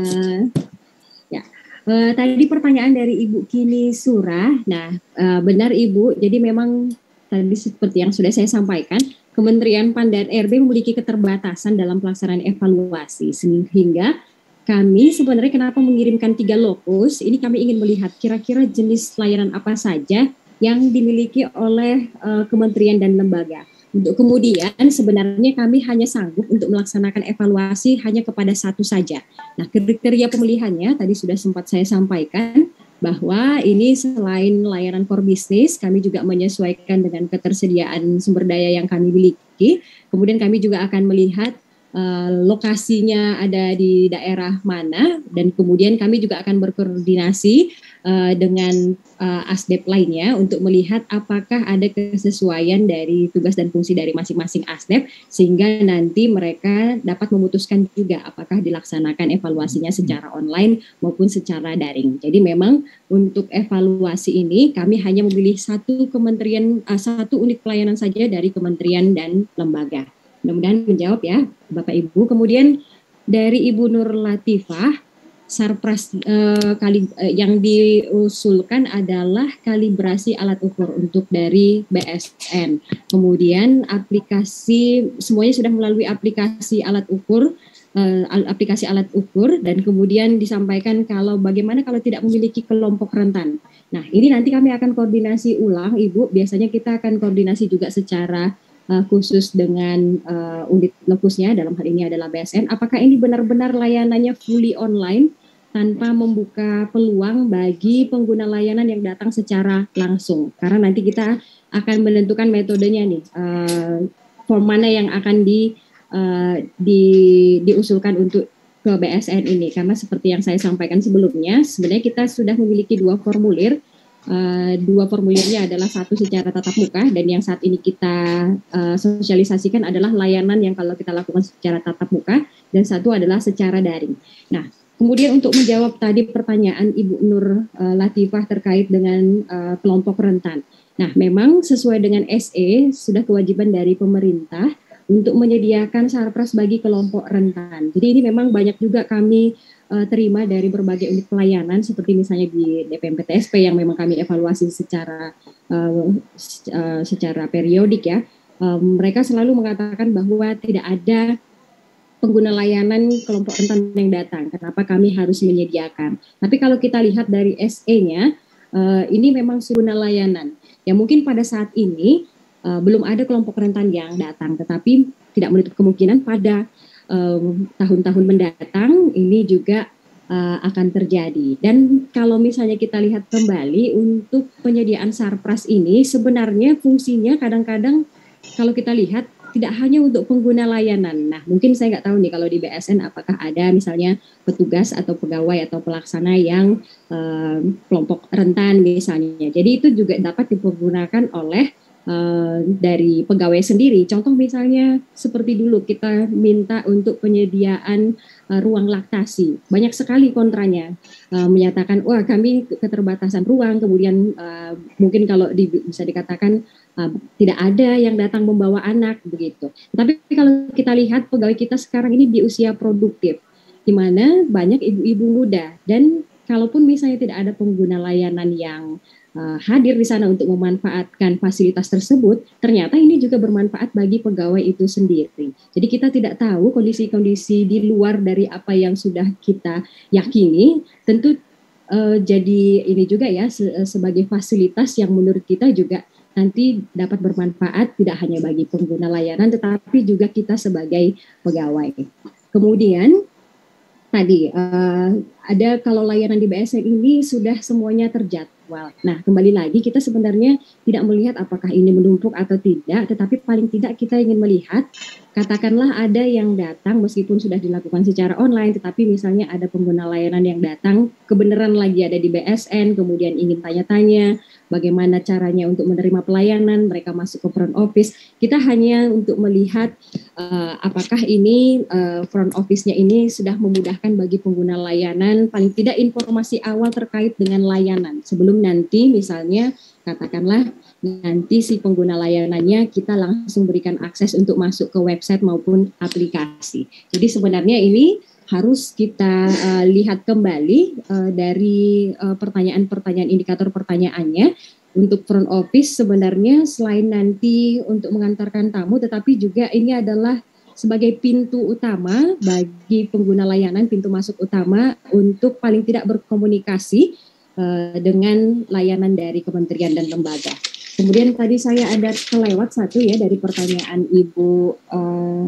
S5: Ya, uh, tadi pertanyaan dari Ibu Kini Surah. Nah, uh, benar Ibu. Jadi memang tadi seperti yang sudah saya sampaikan, Kementerian P A N dan R B memiliki keterbatasan dalam pelaksanaan evaluasi sehingga kami sebenarnya kenapa mengirimkan tiga lokus. Ini kami ingin melihat kira-kira jenis layanan apa saja yang dimiliki oleh uh, kementerian dan lembaga. Untuk kemudian sebenarnya kami hanya sanggup untuk melaksanakan evaluasi hanya kepada satu saja. Nah, kriteria pemilihannya tadi sudah sempat saya sampaikan bahwa ini selain layanan core business, kami juga menyesuaikan dengan ketersediaan sumber daya yang kami miliki. Kemudian kami juga akan melihat uh, lokasinya ada di daerah mana, dan kemudian kami juga akan berkoordinasi uh, dengan uh, ASDEP lainnya untuk melihat apakah ada kesesuaian dari tugas dan fungsi dari masing-masing ASDEP sehingga nanti mereka dapat memutuskan juga apakah dilaksanakan evaluasinya secara online maupun secara daring. Jadi memang untuk evaluasi ini kami hanya memilih satu kementerian, uh, satu unit pelayanan saja dari kementerian dan lembaga. Mudah-mudahan menjawab ya Bapak Ibu. Kemudian dari Ibu Nur Latifah, Sarpras eh, kali eh, yang diusulkan adalah kalibrasi alat ukur untuk dari B S N. Kemudian aplikasi semuanya sudah melalui aplikasi alat ukur, eh, aplikasi alat ukur, dan kemudian disampaikan kalau bagaimana kalau tidak memiliki kelompok rentan. Nah, ini nanti kami akan koordinasi ulang, Ibu. Biasanya kita akan koordinasi juga secara uh, khusus dengan uh, unit lokusnya, dalam hal ini adalah B S N. Apakah ini benar-benar layanannya fully online tanpa membuka peluang bagi pengguna layanan yang datang secara langsung? Karena nanti kita akan menentukan metodenya nih, uh, form mana yang akan di, uh, di diusulkan untuk ke B S N ini. Karena seperti yang saya sampaikan sebelumnya, sebenarnya kita sudah memiliki dua formulir. Uh, dua formulirnya adalah satu secara tatap muka, dan yang saat ini kita uh, sosialisasikan adalah layanan yang kalau kita lakukan secara tatap muka, dan satu adalah secara daring. Nah, kemudian untuk menjawab tadi pertanyaan Ibu Nur uh, Latifah terkait dengan uh, kelompok rentan. Nah, memang sesuai dengan S E sudah kewajiban dari pemerintah untuk menyediakan Sarpras bagi kelompok rentan. Jadi ini memang banyak juga kami uh, terima dari berbagai unit pelayanan, seperti misalnya di D P M P T S P yang memang kami evaluasi secara uh, uh, secara periodik ya. Um, mereka selalu mengatakan bahwa tidak ada pengguna layanan kelompok rentan yang datang. Kenapa kami harus menyediakan? Tapi kalau kita lihat dari S E-nya, uh, ini memang pengguna layanan. Ya mungkin pada saat ini uh, belum ada kelompok rentan yang datang, tetapi tidak menutup kemungkinan pada um, tahun-tahun mendatang ini juga uh, akan terjadi. Dan kalau misalnya kita lihat kembali untuk penyediaan Sarpras ini, sebenarnya fungsinya kadang-kadang kalau kita lihat tidak hanya untuk pengguna layanan. Nah, mungkin saya nggak tahu nih kalau di B S N apakah ada misalnya petugas atau pegawai atau pelaksana yang uh, kelompok rentan misalnya. Jadi itu juga dapat dipergunakan oleh uh, dari pegawai sendiri. Contoh misalnya seperti dulu kita minta untuk penyediaan uh, ruang laktasi. Banyak sekali kontranya uh, menyatakan, wah kami keterbatasan ruang. Kemudian uh, mungkin kalau di, bisa dikatakan Uh, tidak ada yang datang membawa anak begitu. Tapi kalau kita lihat pegawai kita sekarang ini di usia produktif, di mana banyak ibu-ibu muda, dan kalaupun misalnya tidak ada pengguna layanan yang uh, hadir di sana untuk memanfaatkan fasilitas tersebut, ternyata ini juga bermanfaat bagi pegawai itu sendiri. Jadi kita tidak tahu kondisi-kondisi di luar dari apa yang sudah kita yakini, tentu uh, jadi ini juga ya se- sebagai fasilitas yang menurut kita juga nanti dapat bermanfaat tidak hanya bagi pengguna layanan tetapi juga kita sebagai pegawai. Kemudian tadi uh, ada kalau layanan di B S N ini sudah semuanya terjadwal. Nah, kembali lagi kita sebenarnya tidak melihat apakah ini menumpuk atau tidak, tetapi paling tidak kita ingin melihat katakanlah ada yang datang meskipun sudah dilakukan secara online, tetapi misalnya ada pengguna layanan yang datang kebenaran lagi ada di B S N, kemudian ingin tanya-tanya bagaimana caranya untuk menerima pelayanan, mereka masuk ke front office. Kita hanya untuk melihat uh, apakah ini uh, front office-nya ini sudah memudahkan bagi pengguna layanan, paling tidak informasi awal terkait dengan layanan. Sebelum nanti misalnya katakanlah nanti si pengguna layanannya kita langsung berikan akses untuk masuk ke website maupun aplikasi. Jadi sebenarnya ini harus kita uh, lihat kembali uh, dari uh, pertanyaan-pertanyaan, indikator pertanyaannya. Untuk front office sebenarnya selain nanti untuk mengantarkan tamu, tetapi juga ini adalah sebagai pintu utama bagi pengguna layanan, pintu masuk utama untuk paling tidak berkomunikasi uh, dengan layanan dari kementerian dan lembaga. Kemudian tadi saya ada kelewat satu ya dari pertanyaan Ibu uh,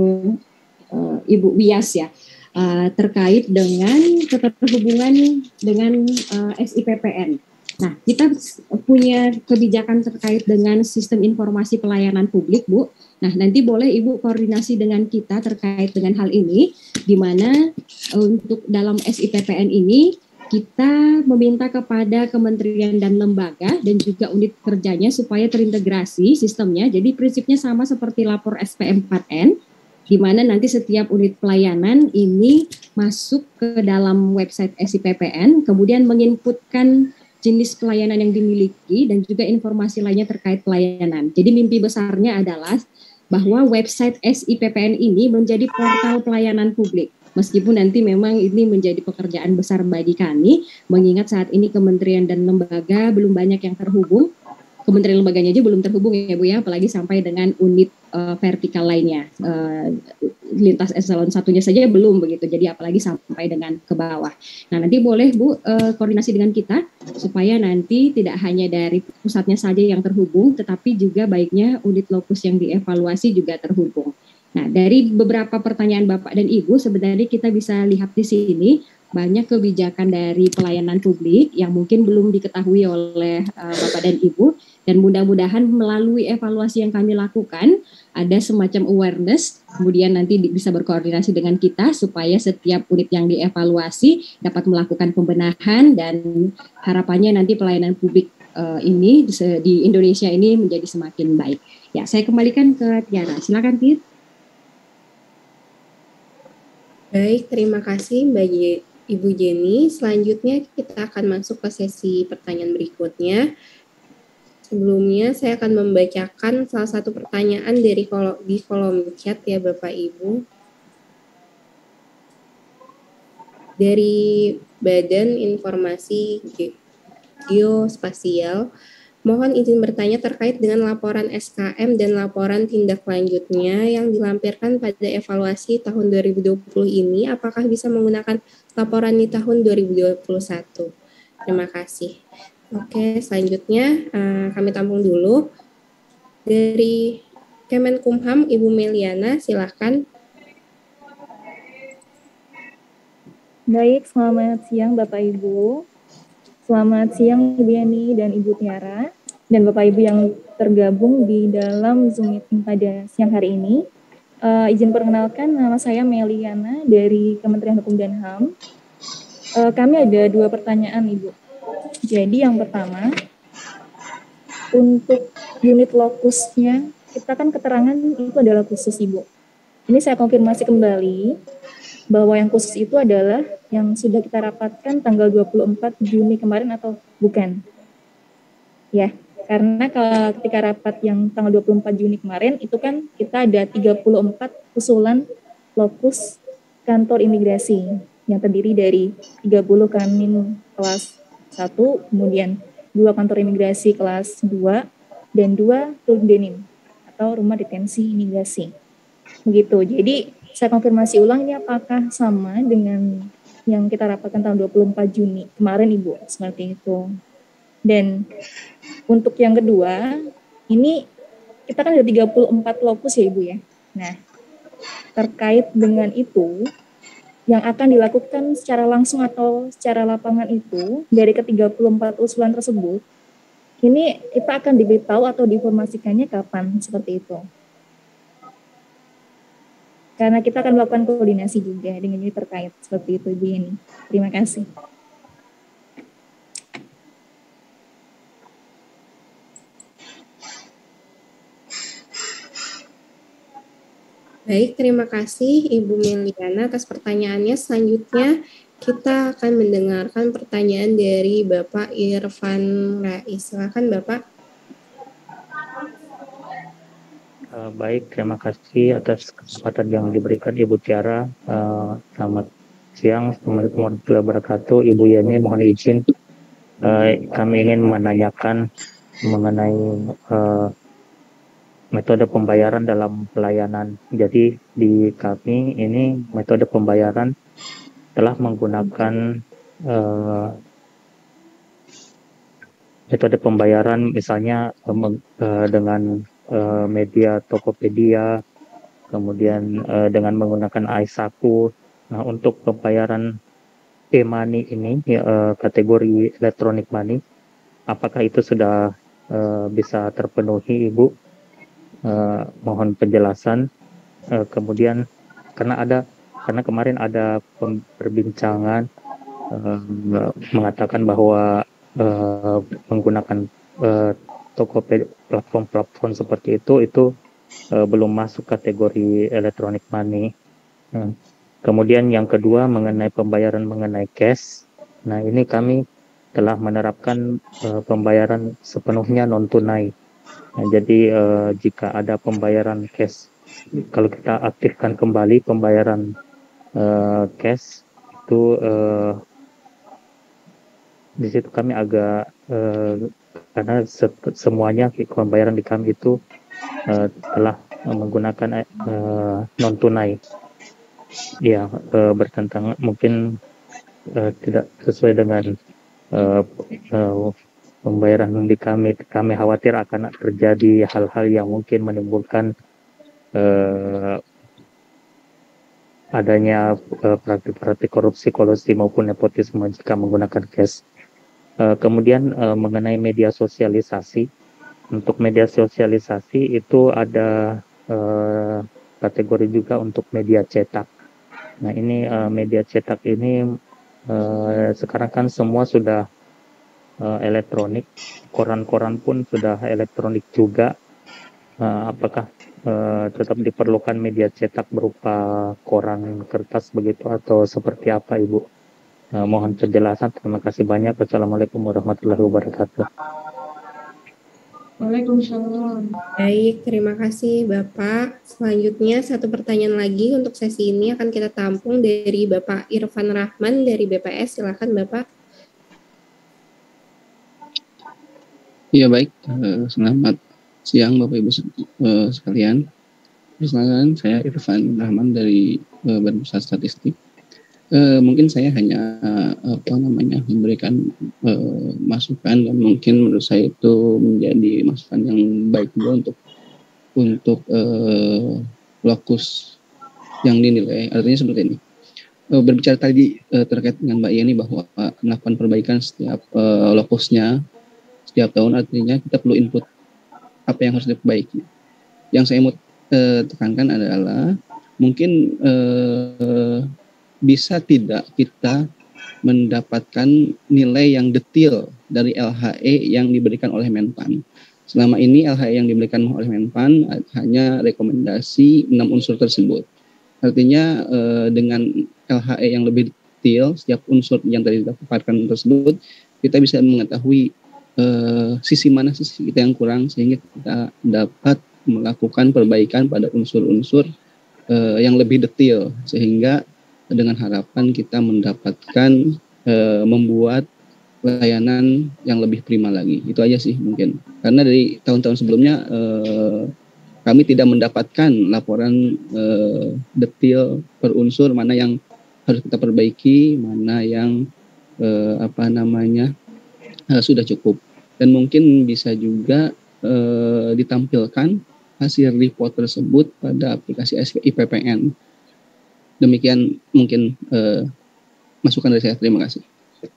S5: uh, Ibu Wias ya. Uh, terkait dengan keterhubungan dengan uh, S I P P N. Nah, kita punya kebijakan terkait dengan sistem informasi pelayanan publik, Bu. Nah, nanti boleh Ibu koordinasi dengan kita terkait dengan hal ini, di mana uh, untuk dalam S I P P N ini kita meminta kepada kementerian dan lembaga dan juga unit kerjanya supaya terintegrasi sistemnya. Jadi prinsipnya sama seperti lapor S P empat N, di mana nanti setiap unit pelayanan ini masuk ke dalam website S I P P N, kemudian menginputkan jenis pelayanan yang dimiliki dan juga informasi lainnya terkait pelayanan. Jadi mimpi besarnya adalah bahwa website S I P P N ini menjadi portal pelayanan publik. Meskipun nanti memang ini menjadi pekerjaan besar bagi kami, mengingat saat ini kementerian dan lembaga belum banyak yang terhubung. Kementerian lembaganya aja belum terhubung ya Bu ya, apalagi sampai dengan unit uh, vertikal lainnya. Uh, lintas eselon satunya saja belum begitu, jadi apalagi sampai dengan ke bawah. Nah nanti boleh Bu uh, koordinasi dengan kita supaya nanti tidak hanya dari pusatnya saja yang terhubung, tetapi juga baiknya unit lokus yang dievaluasi juga terhubung. Nah dari beberapa pertanyaan Bapak dan Ibu sebenarnya kita bisa lihat di sini banyak kebijakan dari pelayanan publik yang mungkin belum diketahui oleh uh, Bapak dan Ibu, dan mudah-mudahan melalui evaluasi yang kami lakukan ada semacam awareness, kemudian nanti bisa berkoordinasi dengan kita supaya setiap unit yang dievaluasi dapat melakukan pembenahan, dan harapannya nanti pelayanan publik uh, ini di Indonesia ini menjadi semakin baik. Ya, saya kembalikan ke Tiara. Silakan Tir.
S2: Baik, terima kasih Mbak Ibu Jenny. Selanjutnya kita akan masuk ke sesi pertanyaan berikutnya. Sebelumnya saya akan membacakan salah satu pertanyaan dari kolom, di kolom chat ya Bapak Ibu. Dari Badan Informasi Geospasial, mohon izin bertanya terkait dengan laporan S K M dan laporan tindak lanjutnya yang dilampirkan pada evaluasi tahun dua ribu dua puluh ini, apakah bisa menggunakan laporan di tahun dua ribu dua puluh satu? Terima kasih. Oke, selanjutnya uh, kami tampung dulu. Dari Kemenkumham, Ibu Meliana, silakan.
S8: Baik, selamat siang Bapak Ibu. Selamat siang Ibu Yani dan Ibu Tiara, dan Bapak Ibu yang tergabung di dalam Zoom meeting pada siang hari ini. Uh, izin perkenalkan, nama saya Meliana dari Kementerian Hukum dan H A M. Uh, kami ada dua pertanyaan Ibu. Jadi yang pertama, untuk unit lokusnya, kita kan keterangan itu adalah khusus Ibu. Ini saya konfirmasi kembali bahwa yang khusus itu adalah yang sudah kita rapatkan tanggal dua puluh empat Juni kemarin atau bukan? Ya, karena kalau ketika rapat yang tanggal dua puluh empat Juni kemarin itu kan kita ada tiga puluh empat usulan lokus kantor imigrasi yang terdiri dari tiga puluh Kanwil kelas satu, kemudian dua kantor imigrasi kelas dua, dan dua Rundenim atau rumah detensi imigrasi. Begitu. Jadi saya konfirmasi ulang ini apakah sama dengan yang kita rapatkan tanggal dua puluh empat Juni kemarin Ibu, seperti itu. Dan untuk yang kedua, ini kita kan ada tiga puluh empat lokus ya Ibu ya. Nah, terkait dengan itu, yang akan dilakukan secara langsung atau secara lapangan itu, dari ke tiga puluh empat usulan tersebut, ini kita akan diberitahu atau diinformasikannya kapan, seperti itu. Karena kita akan melakukan koordinasi juga dengan ini terkait, seperti itu Ibu ini. Terima kasih.
S2: Baik, terima kasih Ibu Meliana atas pertanyaannya. Selanjutnya kita akan mendengarkan pertanyaan dari Bapak Irfan Rais. Silakan Bapak.
S9: Uh, baik, terima kasih atas kesempatan yang diberikan Ibu Tiara. Uh, selamat siang, Assalamualaikum warahmatullahi wabarakatuh. Ibu Yeni, mohon izin uh, kami ingin menanyakan mengenai uh, metode pembayaran dalam pelayanan. Jadi di kami ini metode pembayaran telah menggunakan uh, metode pembayaran misalnya uh, uh, dengan uh, media Tokopedia, kemudian uh, dengan menggunakan iSaku. Nah, untuk pembayaran e-money ini uh, kategori electronic money, apakah itu sudah uh, bisa terpenuhi Ibu? Uh, mohon penjelasan. Uh, kemudian karena ada karena kemarin ada perbincangan uh, mengatakan bahwa uh, menggunakan uh, Tokopedia, platform-platform seperti itu itu uh, belum masuk kategori electronic money. Uh, kemudian yang kedua mengenai pembayaran mengenai cash. Nah, ini kami telah menerapkan uh, pembayaran sepenuhnya non tunai. Nah, jadi uh, jika ada pembayaran cash, kalau kita aktifkan kembali pembayaran uh, cash itu uh, di situ kami agak uh, karena se- semuanya pembayaran di kami itu uh, telah menggunakan uh, non tunai, ya uh, bertentangan mungkin uh, tidak sesuai dengan uh, uh, pembayaran di kami, kami khawatir akan terjadi hal-hal yang mungkin menimbulkan uh, adanya uh, praktik-praktik korupsi, kolusi maupun nepotisme jika menggunakan cash. Uh, kemudian uh, mengenai media sosialisasi, untuk media sosialisasi itu ada uh, kategori juga untuk media cetak. Nah, ini uh, media cetak ini uh, sekarang kan semua sudah Uh, elektronik, koran-koran pun sudah elektronik juga. Uh, apakah uh, tetap diperlukan media cetak berupa koran kertas begitu atau seperti apa Ibu? Uh, mohon penjelasan. Terima kasih banyak. Wassalamualaikum warahmatullahi wabarakatuh.
S2: Waalaikumsalam. Baik, terima kasih Bapak. Selanjutnya satu pertanyaan lagi untuk sesi ini akan kita tampung dari Bapak Irfan Rahman dari B P S. Silakan Bapak.
S10: Ya baik, uh, selamat siang Bapak Ibu uh, sekalian. Perkenalkan, saya Irfan Rahman dari uh, Badan Pusat Statistik. Uh, mungkin saya hanya uh, apa namanya memberikan uh, masukan dan mungkin menurut saya itu menjadi masukan yang baik juga untuk untuk uh, lokus yang dinilai. Artinya seperti ini. Uh, berbicara tadi uh, terkait dengan Mbak Yeni bahwa uh, melakukan perbaikan setiap uh, lokusnya setiap tahun, artinya kita perlu input apa yang harus diperbaiki. Yang saya mau eh, tekankan adalah mungkin eh, bisa tidak kita mendapatkan nilai yang detail dari L H E yang diberikan oleh Menpan. Selama ini L H E yang diberikan oleh Menpan hanya rekomendasi enam unsur tersebut. Artinya eh, dengan L H E yang lebih detail setiap unsur yang tadi dipaparkan tersebut, kita bisa mengetahui Uh, sisi mana sisi kita yang kurang sehingga kita dapat melakukan perbaikan pada unsur-unsur uh, yang lebih detail sehingga dengan harapan kita mendapatkan uh, membuat pelayanan yang lebih prima lagi. Itu aja sih mungkin. Karena dari tahun-tahun sebelumnya eh, kami tidak mendapatkan laporan eh, detail per unsur mana yang harus kita perbaiki, mana yang eh, apa namanya eh, sudah cukup. Dan mungkin bisa juga eh, ditampilkan hasil report tersebut pada aplikasi I P P N. Demikian mungkin eh, masukan dari saya. Terima kasih.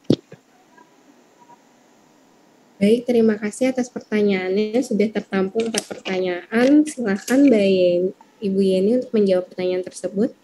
S2: Baik, terima kasih atas pertanyaannya. Sudah tertampung empat pertanyaan. Silakan Mbak Yeni, Ibu Yeni untuk menjawab pertanyaan tersebut.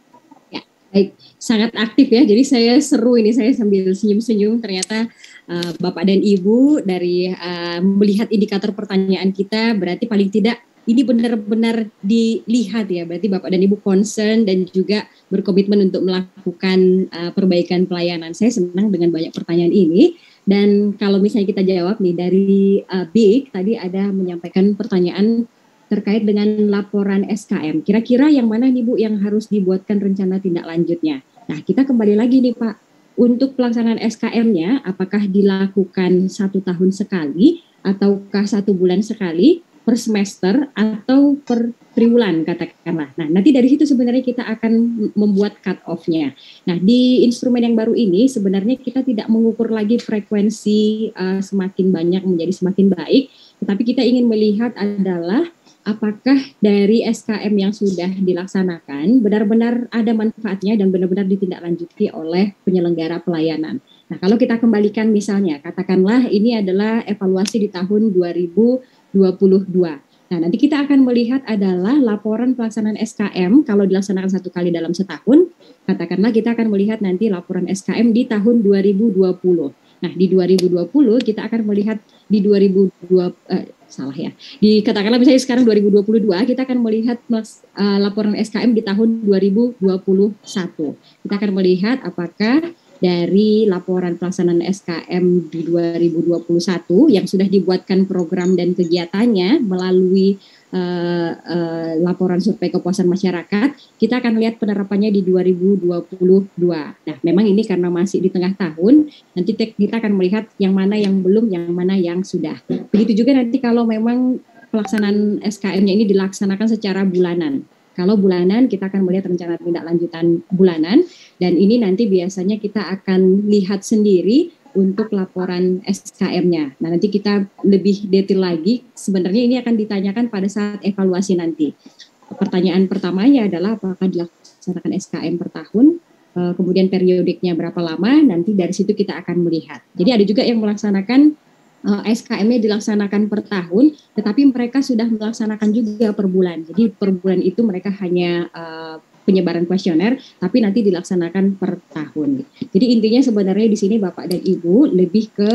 S5: Ya, baik. Sangat aktif ya. Jadi saya seru ini, saya sambil senyum-senyum. Ternyata uh, Bapak dan Ibu dari uh, melihat indikator pertanyaan kita, berarti paling tidak ini benar-benar dilihat ya. Berarti Bapak dan Ibu concern dan juga berkomitmen untuk melakukan uh, perbaikan pelayanan. Saya senang dengan banyak pertanyaan ini. Dan kalau misalnya kita jawab nih dari uh, B I K tadi ada menyampaikan pertanyaan terkait dengan laporan S K M. Kira-kira yang mana nih Bu yang harus dibuatkan rencana tindak lanjutnya? Nah, kita kembali lagi nih Pak. Untuk pelaksanaan S K M-nya apakah dilakukan satu tahun sekali ataukah satu bulan sekali, per semester atau per triwulan katakanlah. Nah, nanti dari situ sebenarnya kita akan membuat cut off-nya. Nah, di instrumen yang baru ini sebenarnya kita tidak mengukur lagi frekuensi uh, semakin banyak menjadi semakin baik, tetapi kita ingin melihat adalah apakah dari S K M yang sudah dilaksanakan benar-benar ada manfaatnya dan benar-benar ditindaklanjuti oleh penyelenggara pelayanan. Nah, kalau kita kembalikan misalnya, katakanlah ini adalah evaluasi di tahun dua ribu dua puluh dua. Nah, nanti kita akan melihat adalah laporan pelaksanaan S K M kalau dilaksanakan satu kali dalam setahun. Katakanlah kita akan melihat nanti laporan S K M di tahun dua ribu dua puluh. Nah, di dua ribu dua puluh kita akan melihat di dua ribu dua puluh eh, salah ya. Di katakanlah misalnya sekarang dua ribu dua puluh dua kita akan melihat uh, laporan S K M di tahun dua ribu dua puluh satu. Kita akan melihat apakah dari laporan pelaksanaan S K M di dua ribu dua puluh satu yang sudah dibuatkan program dan kegiatannya melalui uh, uh, laporan survei kepuasan masyarakat, kita akan lihat penerapannya di dua ribu dua puluh dua. Nah, memang ini karena masih di tengah tahun, nanti kita akan melihat yang mana yang belum, yang mana yang sudah. Begitu juga nanti kalau memang pelaksanaan S K M-nya ini dilaksanakan secara bulanan. Kalau bulanan kita akan melihat rencana tindak lanjutan bulanan dan ini nanti biasanya kita akan lihat sendiri untuk laporan S K M-nya. Nah, nanti kita lebih detail lagi. Sebenarnya ini akan ditanyakan pada saat evaluasi nanti. Pertanyaan pertamanya adalah apakah dilaksanakan S K M per tahun, kemudian periodiknya berapa lama, nanti dari situ kita akan melihat. Jadi ada juga yang melaksanakan Uh, S K M-nya dilaksanakan per tahun, tetapi mereka sudah melaksanakan juga per bulan. Jadi per bulan itu mereka hanya uh, penyebaran kuesioner, tapi nanti dilaksanakan per tahun. Jadi intinya sebenarnya di sini Bapak dan Ibu lebih ke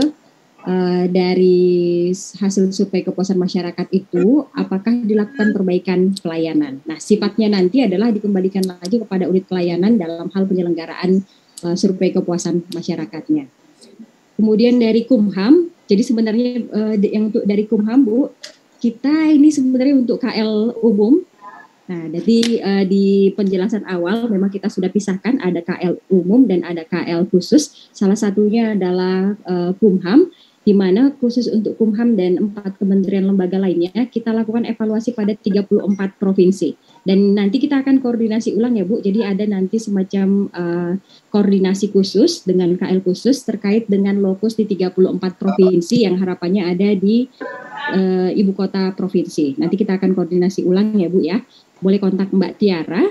S5: uh, dari hasil survei kepuasan masyarakat itu, apakah dilakukan perbaikan pelayanan. Nah, sifatnya nanti adalah dikembalikan lagi kepada unit pelayanan dalam hal penyelenggaraan uh, survei kepuasan masyarakatnya. Kemudian dari Kumham, jadi sebenarnya uh, yang untuk dari Kumham Bu, kita ini sebenarnya untuk K L umum. Nah, jadi uh, di penjelasan awal memang kita sudah pisahkan ada K L umum dan ada K L khusus. Salah satunya adalah uh, Kumham, di mana khusus untuk Kumham dan empat kementerian lembaga lainnya kita lakukan evaluasi pada tiga puluh empat provinsi. Dan nanti kita akan koordinasi ulang ya Bu, jadi ada nanti semacam uh, koordinasi khusus dengan K L khusus terkait dengan lokus di tiga puluh empat provinsi yang harapannya ada di uh, ibu kota provinsi. Nanti kita akan koordinasi ulang ya Bu ya. Boleh kontak Mbak Tiara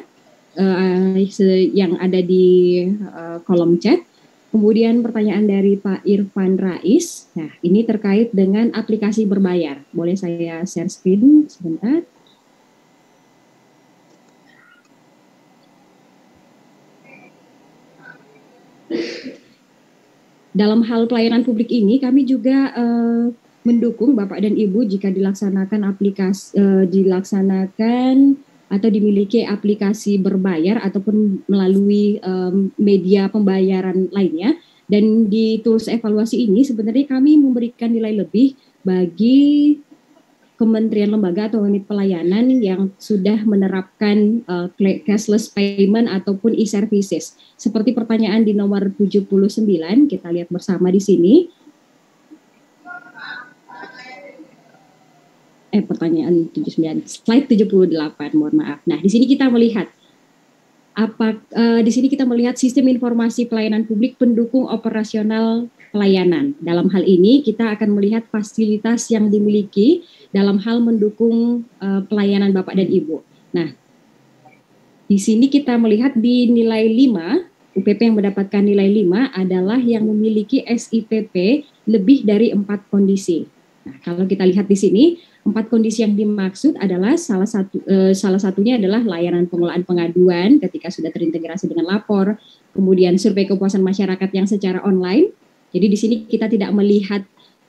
S5: uh, yang ada di uh, kolom chat. Kemudian pertanyaan dari Pak Irfan Rais. Nah, ini terkait dengan aplikasi berbayar. Boleh saya share screen sebentar? Dalam hal pelayanan publik ini, kami juga uh, mendukung Bapak dan Ibu jika dilaksanakan aplikasi, uh, dilaksanakan atau dimiliki aplikasi berbayar ataupun melalui um, media pembayaran lainnya. Dan di tools evaluasi ini sebenarnya kami memberikan nilai lebih bagi kementerian lembaga atau unit pelayanan yang sudah menerapkan uh, cashless payment ataupun e-services. Seperti pertanyaan di nomor tujuh puluh sembilan, kita lihat bersama di sini. Eh, pertanyaan tujuh puluh sembilan, slide tujuh puluh delapan, mohon maaf. Nah, di sini kita melihat apa uh, di sini kita melihat sistem informasi pelayanan publik pendukung operasional pelayanan. Dalam hal ini kita akan melihat fasilitas yang dimiliki dalam hal mendukung uh, pelayanan Bapak dan Ibu. Nah, di sini kita melihat di nilai lima, U P P yang mendapatkan nilai lima adalah yang memiliki S I P P lebih dari empat kondisi. Nah, kalau kita lihat di sini, empat kondisi yang dimaksud adalah salah satu eh, salah satunya adalah layanan pengelolaan pengaduan ketika sudah terintegrasi dengan lapor, kemudian survei kepuasan masyarakat yang secara online. Jadi di sini kita tidak melihat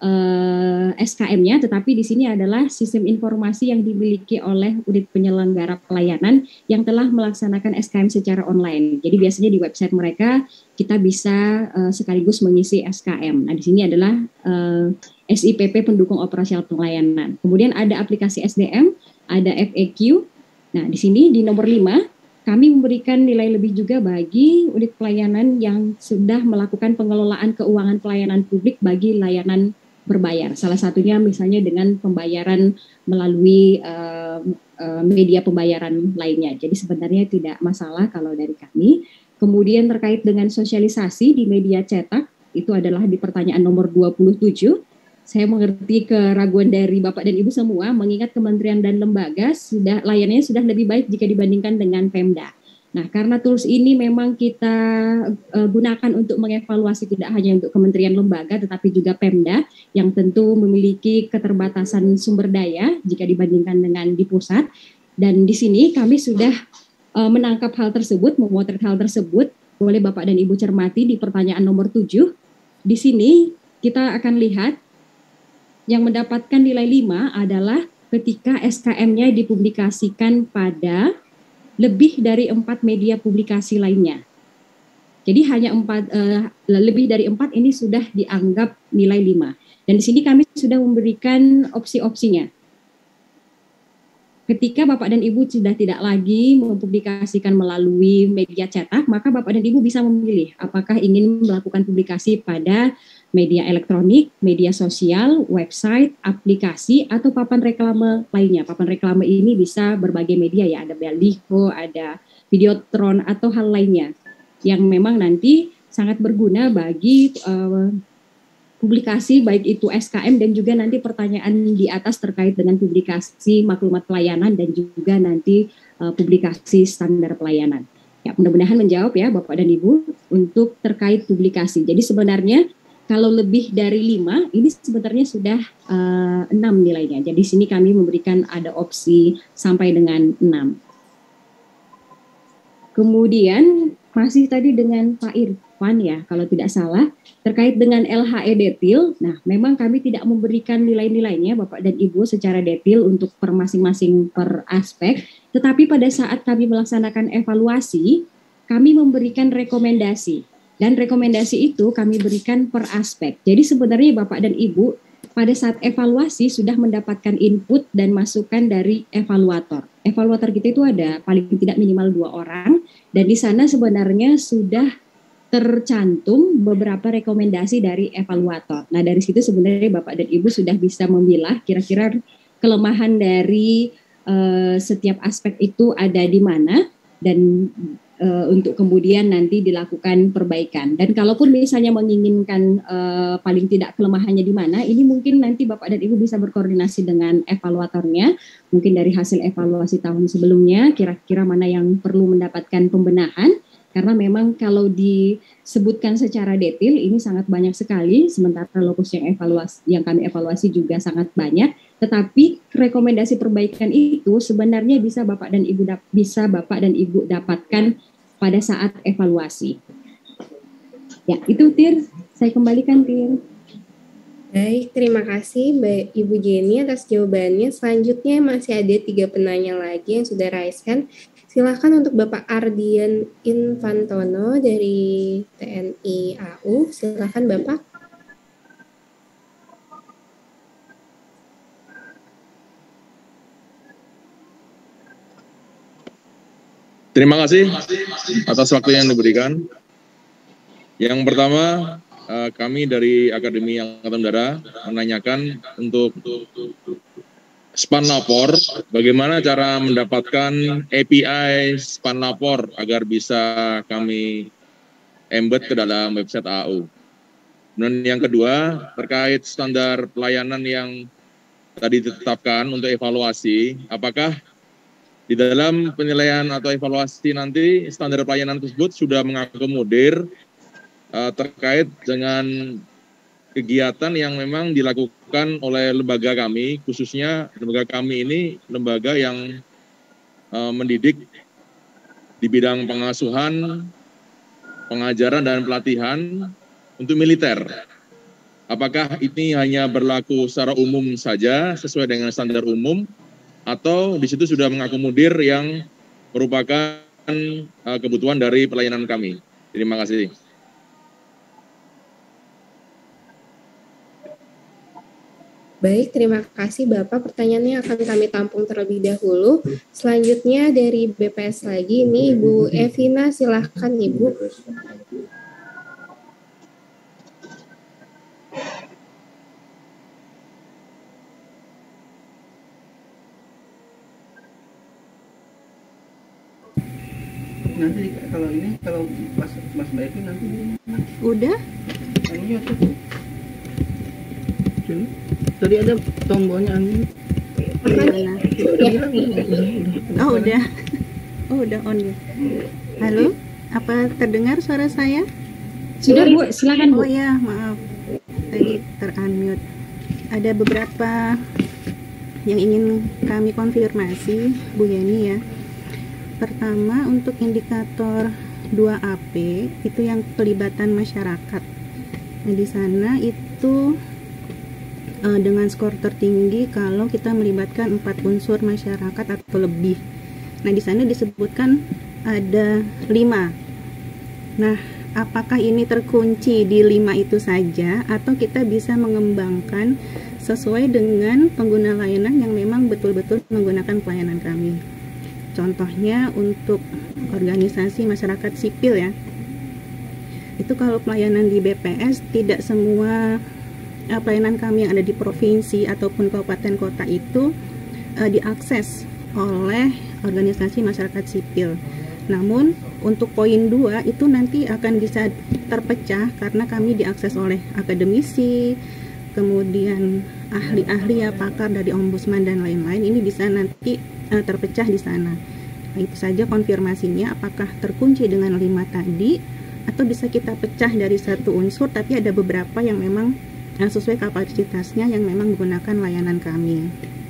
S5: eh, S K M-nya, tetapi di sini adalah sistem informasi yang dimiliki oleh unit penyelenggara pelayanan yang telah melaksanakan S K M secara online. Jadi biasanya di website mereka kita bisa eh, sekaligus mengisi S K M. Nah di sini adalah eh, S I P P pendukung operasional pelayanan. Kemudian ada aplikasi S D M, ada F A Q. Nah, di sini di nomor lima, kami memberikan nilai lebih juga bagi unit pelayanan yang sudah melakukan pengelolaan keuangan pelayanan publik bagi layanan berbayar. Salah satunya misalnya dengan pembayaran melalui uh, uh, media pembayaran lainnya. Jadi sebenarnya tidak masalah kalau dari kami. Kemudian terkait dengan sosialisasi di media cetak, itu adalah di pertanyaan nomor dua puluh tujuh. Saya mengerti keraguan dari Bapak dan Ibu semua, mengingat kementerian dan lembaga sudah layanannya sudah lebih baik jika dibandingkan dengan Pemda. Nah, karena tools ini memang kita uh, gunakan untuk mengevaluasi tidak hanya untuk kementerian lembaga, tetapi juga Pemda yang tentu memiliki keterbatasan sumber daya jika dibandingkan dengan di pusat. Dan di sini kami sudah uh, menangkap hal tersebut, memotret hal tersebut. Boleh Bapak dan Ibu cermati di pertanyaan nomor tujuh. Di sini kita akan lihat yang mendapatkan nilai lima adalah ketika S K M-nya dipublikasikan pada lebih dari empat media publikasi lainnya. Jadi hanya empat, uh, lebih dari empat ini sudah dianggap nilai lima. Dan di sini kami sudah memberikan opsi-opsinya. Ketika Bapak dan Ibu sudah tidak lagi mempublikasikan melalui media cetak, maka Bapak dan Ibu bisa memilih apakah ingin melakukan publikasi pada media elektronik, media sosial, website, aplikasi, atau papan reklame lainnya. Papan reklame ini bisa berbagai media ya, ada Baliho, ada Videotron, atau hal lainnya yang memang nanti sangat berguna bagi uh, publikasi baik itu S K M dan juga nanti pertanyaan di atas terkait dengan publikasi maklumat pelayanan dan juga nanti uh, publikasi standar pelayanan. Ya, mudah-mudahan menjawab ya Bapak dan Ibu untuk terkait publikasi. Jadi sebenarnya kalau lebih dari lima, ini sebenarnya sudah uh, enam nilainya. Jadi sini kami memberikan ada opsi sampai dengan enam. Kemudian masih tadi dengan Pak Irfan ya, kalau tidak salah, terkait dengan L H E detil. Nah, memang kami tidak memberikan nilai-nilainya Bapak dan Ibu secara detil untuk per masing-masing per aspek. Tetapi pada saat kami melaksanakan evaluasi, kami memberikan rekomendasi. Dan rekomendasi itu kami berikan per aspek. Jadi sebenarnya Bapak dan Ibu pada saat evaluasi sudah mendapatkan input dan masukan dari evaluator. Evaluator kita itu ada paling tidak minimal dua orang. Dan di sana sebenarnya sudah tercantum beberapa rekomendasi dari evaluator. Nah dari situ sebenarnya Bapak dan Ibu sudah bisa memilah kira-kira kelemahan dari uh, setiap aspek itu ada di mana. Dan Uh, untuk kemudian nanti dilakukan perbaikan. Dan kalaupun misalnya menginginkan uh, paling tidak kelemahannya di mana, ini mungkin nanti Bapak dan Ibu bisa berkoordinasi dengan evaluatornya, mungkin dari hasil evaluasi tahun sebelumnya, kira-kira mana yang perlu mendapatkan pembenahan, karena memang kalau disebutkan secara detail ini sangat banyak sekali, sementara lokus yang evaluasi yang kami evaluasi juga sangat banyak. Tetapi rekomendasi perbaikan itu sebenarnya bisa Bapak dan Ibu dap- bisa Bapak dan Ibu dapatkan pada saat evaluasi. Ya, itu Tir. Saya kembalikan Tir.
S2: Baik, terima kasih Mbak Ibu Jenny atas jawabannya. Selanjutnya masih ada tiga penanya lagi yang sudah raise hand. Silakan untuk Bapak Ardian Infantono dari T N I A U. Silakan Bapak.
S11: Terima kasih atas waktu yang diberikan. Yang pertama, uh, kami dari Akademi Angkatan Udara menanyakan untuk Span Lapor, bagaimana cara mendapatkan A P I Span Lapor agar bisa kami embed ke dalam website A U. Dan yang kedua, terkait standar pelayanan yang tadi ditetapkan untuk evaluasi, apakah di dalam penilaian atau evaluasi nanti standar pelayanan tersebut sudah mengakomodir uh, terkait dengan kegiatan yang memang dilakukan oleh lembaga kami, khususnya lembaga kami ini lembaga yang uh, mendidik di bidang pengasuhan, pengajaran dan pelatihan untuk militer. Apakah ini hanya berlaku secara umum saja sesuai dengan standar umum, atau di situ sudah mengakomodir yang merupakan uh, kebutuhan dari pelayanan kami? Terima kasih.
S2: Baik, terima kasih Bapak. Pertanyaannya akan kami tampung terlebih dahulu. Selanjutnya dari B P S lagi, ini Ibu Evina, silahkan Ibu.
S10: Nanti kalau ini, kalau Mas Mas Mbak Evi nanti
S12: udah?
S10: Ini tuh. Tadi ada tombolnya angin.
S12: Oh udah, oh udah on ya. Halo, apa terdengar suara saya?
S5: Sudah Bu, silakan Bu.
S12: Oh ya, maaf, tadi ter-unmute. Ada beberapa yang ingin kami konfirmasi, Bu Yeni ya. Pertama, untuk indikator dua A P itu yang pelibatan masyarakat. Nah, di sana itu dengan skor tertinggi kalau kita melibatkan empat unsur masyarakat atau lebih. Nah, di sana disebutkan ada lima. Nah, apakah ini terkunci di lima itu saja atau kita bisa mengembangkan sesuai dengan pengguna layanan yang memang betul-betul menggunakan pelayanan kami? Contohnya untuk organisasi masyarakat sipil ya. Itu kalau pelayanan di B P S tidak semua pelayanan kami yang ada di provinsi ataupun kabupaten kota itu uh, diakses oleh organisasi masyarakat sipil. Namun untuk poin dua itu nanti akan bisa terpecah karena kami diakses oleh akademisi, kemudian ahli-ahli ya, pakar dari ombudsman dan lain-lain. Ini bisa nanti uh, terpecah di sana. Nah, itu saja konfirmasinya, apakah terkunci dengan lima tadi atau bisa kita pecah dari satu unsur tapi ada beberapa yang memang yang sesuai kapasitasnya yang memang menggunakan layanan kami.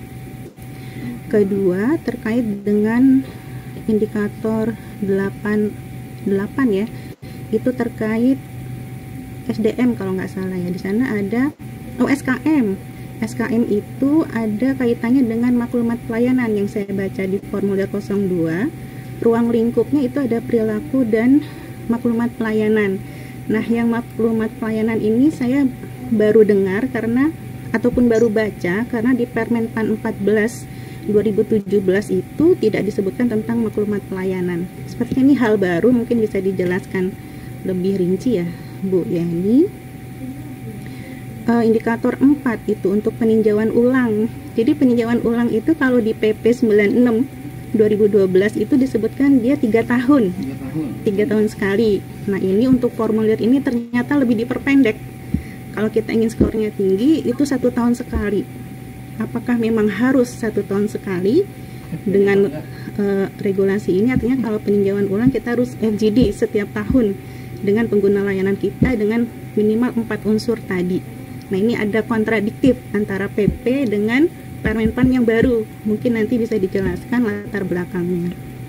S12: Kedua, terkait dengan indikator delapan ya, itu terkait S D M kalau nggak salah ya. Di sana ada oh S K M. S K M itu ada kaitannya dengan maklumat pelayanan yang saya baca di formulir nol dua. Ruang lingkupnya itu ada perilaku dan maklumat pelayanan. Nah, yang maklumat pelayanan ini saya baru dengar karena ataupun baru baca karena di Permenpan empat belas dua ribu tujuh belas itu tidak disebutkan tentang maklumat pelayanan. Sepertinya ini hal baru, mungkin bisa dijelaskan lebih rinci ya Bu Yani. Uh, indikator empat itu untuk peninjauan ulang. Jadi peninjauan ulang itu kalau di P P sembilan puluh enam dua ribu dua belas itu disebutkan dia tiga tahun. tiga tahun sekali. Nah, ini untuk formulir ini ternyata lebih diperpendek. Kalau kita ingin skornya tinggi, itu satu tahun sekali. Apakah memang harus satu tahun sekali? Dengan uh, regulasi ini, artinya kalau peninjauan ulang kita harus F G D setiap tahun dengan pengguna layanan kita dengan minimal empat unsur tadi. Nah, ini ada kontradiktif antara P P dengan Permenpan yang baru. Mungkin nanti bisa dijelaskan latar belakangnya.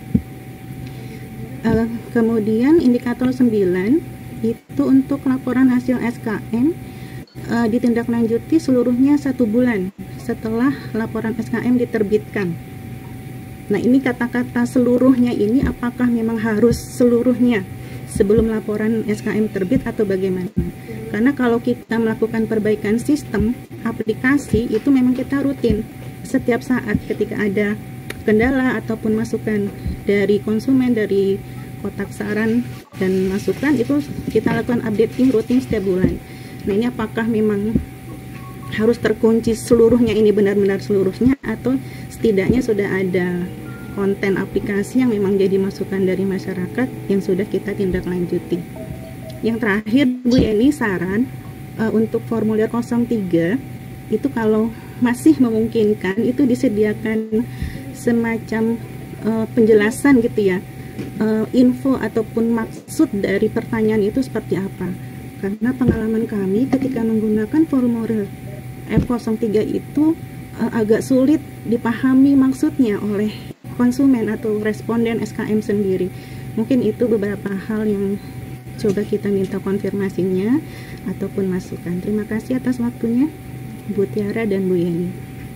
S12: Uh, kemudian indikator sembilan itu untuk laporan hasil S K M. Uh, ditindaklanjuti seluruhnya satu bulan setelah laporan S K M diterbitkan. Nah, ini kata-kata seluruhnya ini apakah memang harus seluruhnya sebelum laporan S K M terbit atau bagaimana? Karena kalau kita melakukan perbaikan sistem aplikasi itu memang kita rutin setiap saat ketika ada kendala ataupun masukan dari konsumen, dari kotak saran dan masukan itu kita lakukan updating rutin setiap bulan. Nah ini apakah memang harus terkunci seluruhnya, ini benar-benar seluruhnya, atau setidaknya sudah ada konten aplikasi yang memang jadi masukan dari masyarakat yang sudah kita tindak lanjuti. Yang terakhir Bu Yeni, saran uh, untuk formulir nol tiga itu kalau masih memungkinkan itu disediakan semacam uh, penjelasan gitu ya, uh, info ataupun maksud dari pertanyaan itu seperti apa. Karena pengalaman kami ketika menggunakan formulir F nol tiga itu uh, agak sulit dipahami maksudnya oleh konsumen atau responden S K M sendiri. Mungkin itu beberapa hal yang coba kita minta konfirmasinya ataupun masukan. Terima kasih atas waktunya Bu Tiara dan Bu Yeni.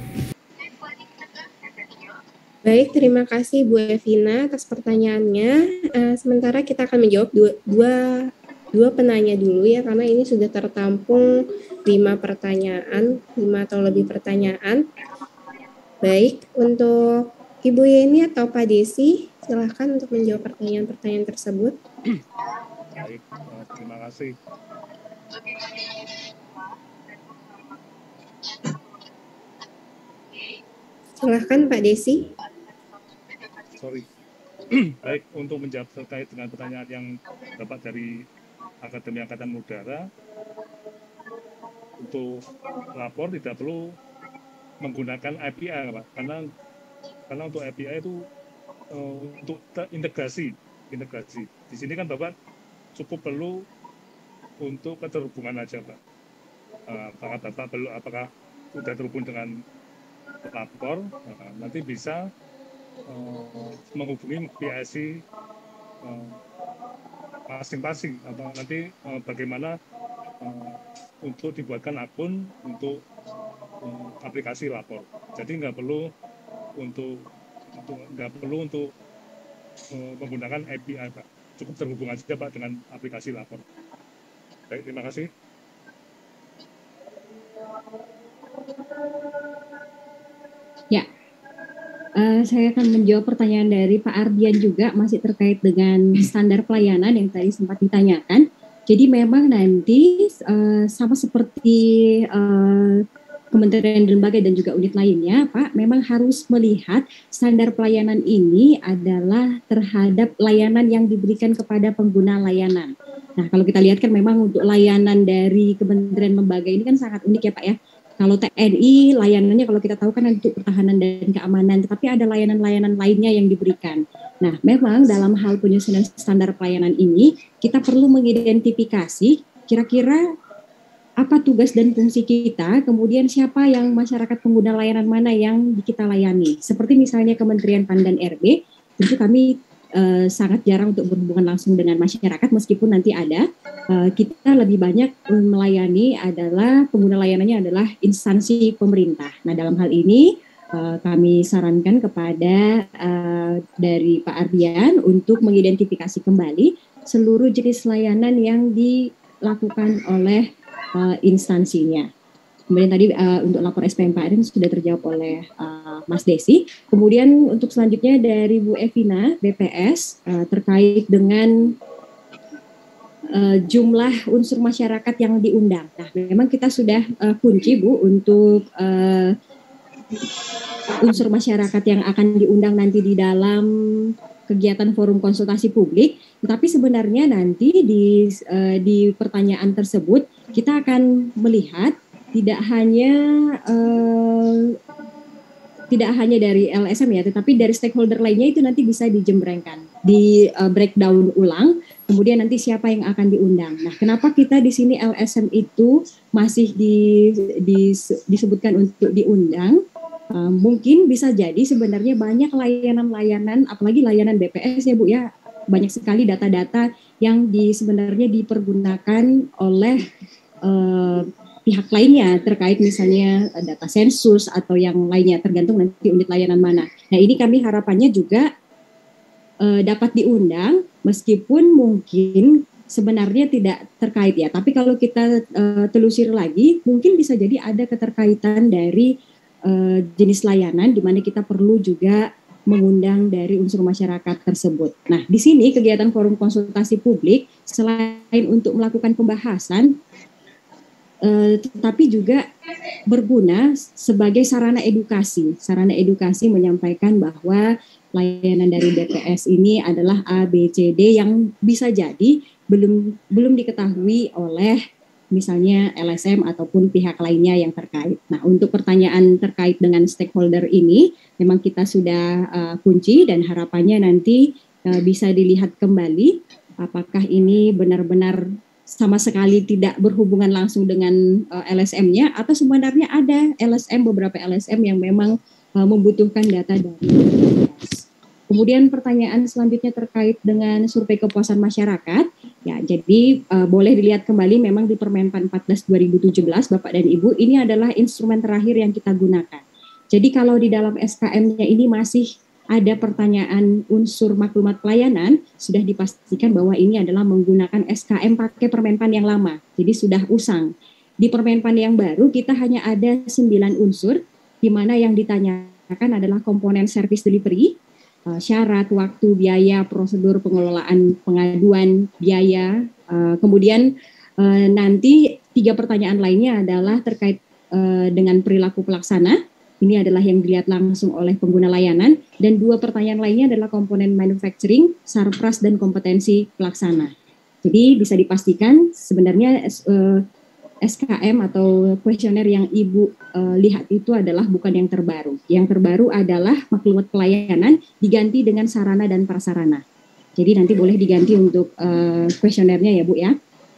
S2: Baik, terima kasih Bu Evina atas pertanyaannya. Uh, sementara kita akan menjawab dua, dua, dua penanya dulu ya, karena ini sudah tertampung lima pertanyaan, lima atau lebih pertanyaan. Baik, untuk Ibu Yeni atau Pak Desi, silahkan untuk menjawab pertanyaan-pertanyaan tersebut.
S1: Baik, terima kasih.
S2: Silahkan Pak Desi.
S1: Sorry. Baik, untuk menjawab terkait dengan pertanyaan yang dapat dari Akademi Angkatan Udara, untuk lapor tidak perlu menggunakan A P I, Pak, karena karena untuk A P I itu uh, untuk integrasi, integrasi. Di sini kan Bapak cukup perlu untuk keterhubungan aja, Pak. Uh, apakah Bapak perlu, apakah sudah terhubung dengan lapor, uh, nanti bisa uh, menghubungi P I C uh, masing-masing, atau nanti uh, bagaimana uh, untuk dibuatkan akun untuk uh, aplikasi lapor. Jadi nggak perlu untuk untuk nggak perlu untuk uh, menggunakan A P I, Pak. Cukup terhubung aja, Pak, dengan aplikasi lapor. Baik, terima kasih.
S5: Ya, uh, saya akan menjawab pertanyaan dari Pak Ardian juga, masih terkait dengan standar pelayanan yang tadi sempat ditanyakan. Jadi memang nanti uh, sama seperti uh, kementerian dan lembaga dan juga unit lainnya, Pak, memang harus melihat standar pelayanan ini adalah terhadap layanan yang diberikan kepada pengguna layanan. Nah, kalau kita lihat kan memang untuk layanan dari kementerian lembaga ini kan sangat unik ya, Pak ya. Kalau T N I layanannya kalau kita tahu kan untuk pertahanan dan keamanan, tetapi ada layanan-layanan lainnya yang diberikan. Nah, memang dalam hal penyusunan standar pelayanan ini kita perlu mengidentifikasi kira-kira apa tugas dan fungsi kita, kemudian siapa yang masyarakat pengguna layanan mana yang kita layani. Seperti misalnya Kementerian P A N dan R B, tentu kami uh, sangat jarang untuk berhubungan langsung dengan masyarakat, meskipun nanti ada. Uh, kita lebih banyak melayani adalah, pengguna layanannya adalah instansi pemerintah. Nah, dalam hal ini uh, kami sarankan kepada uh, dari Pak Ardian untuk mengidentifikasi kembali seluruh jenis layanan yang dilakukan oleh Uh, instansinya. Kemudian tadi uh, untuk lapor S P M P A R sudah terjawab oleh uh, Mas Desi. Kemudian untuk selanjutnya dari Bu Evina B P S uh, terkait dengan uh, jumlah unsur masyarakat yang diundang. Nah, memang kita sudah uh, kunci Bu untuk uh, unsur masyarakat yang akan diundang nanti di dalam kegiatan forum konsultasi publik, tetapi sebenarnya nanti di uh, di pertanyaan tersebut kita akan melihat tidak hanya uh, tidak hanya dari L S M ya, tetapi dari stakeholder lainnya itu nanti bisa dijembrengkan, di uh, breakdown ulang, kemudian nanti siapa yang akan diundang. Nah, kenapa kita di sini L S M itu masih di, di, disebutkan untuk diundang? Uh, mungkin bisa jadi sebenarnya banyak layanan-layanan, apalagi layanan B P S ya Bu ya, banyak sekali data-data yang di, sebenarnya dipergunakan oleh uh, pihak lainnya terkait misalnya data sensus atau yang lainnya, tergantung nanti unit layanan mana. Nah, ini kami harapannya juga uh, dapat diundang meskipun mungkin sebenarnya tidak terkait ya, tapi kalau kita uh, telusir lagi mungkin bisa jadi ada keterkaitan dari Uh, jenis layanan di mana kita perlu juga mengundang dari unsur masyarakat tersebut. Nah, di sini kegiatan forum konsultasi publik selain untuk melakukan pembahasan, eh, tetapi juga berguna sebagai sarana edukasi. Sarana edukasi menyampaikan bahwa layanan dari B P S ini adalah A, B, C, D yang bisa jadi belum belum diketahui oleh misalnya L S M ataupun pihak lainnya yang terkait. Nah, untuk pertanyaan terkait dengan stakeholder ini, memang kita sudah uh, kunci dan harapannya nanti uh, bisa dilihat kembali apakah ini benar-benar sama sekali tidak berhubungan langsung dengan uh, L S M-nya atau sebenarnya ada L S M, beberapa L S M yang memang uh, membutuhkan data dari B P S. Kemudian pertanyaan selanjutnya terkait dengan survei kepuasan masyarakat. Ya, jadi uh, boleh dilihat kembali memang di Permenpan empat belas dua ribu tujuh belas Bapak dan Ibu, ini adalah instrumen terakhir yang kita gunakan. Jadi kalau di dalam S K M-nya ini masih ada pertanyaan unsur maklumat pelayanan, sudah dipastikan bahwa ini adalah menggunakan S K M pakai Permenpan yang lama. Jadi sudah usang. Di Permenpan yang baru kita hanya ada sembilan unsur, di mana yang ditanyakan adalah komponen service delivery, syarat, waktu, biaya, prosedur pengelolaan pengaduan, biaya. Uh, kemudian uh, nanti tiga pertanyaan lainnya adalah terkait uh, dengan perilaku pelaksana. Ini adalah yang dilihat langsung oleh pengguna layanan. Dan dua pertanyaan lainnya adalah komponen manufacturing, sarpras, dan kompetensi pelaksana. Jadi bisa dipastikan sebenarnya uh, S K M atau kuesioner yang Ibu uh, lihat itu adalah bukan yang terbaru. Yang terbaru adalah maklumat pelayanan diganti dengan sarana dan prasarana. Jadi nanti boleh diganti untuk uh, kuesionernya ya Bu ya.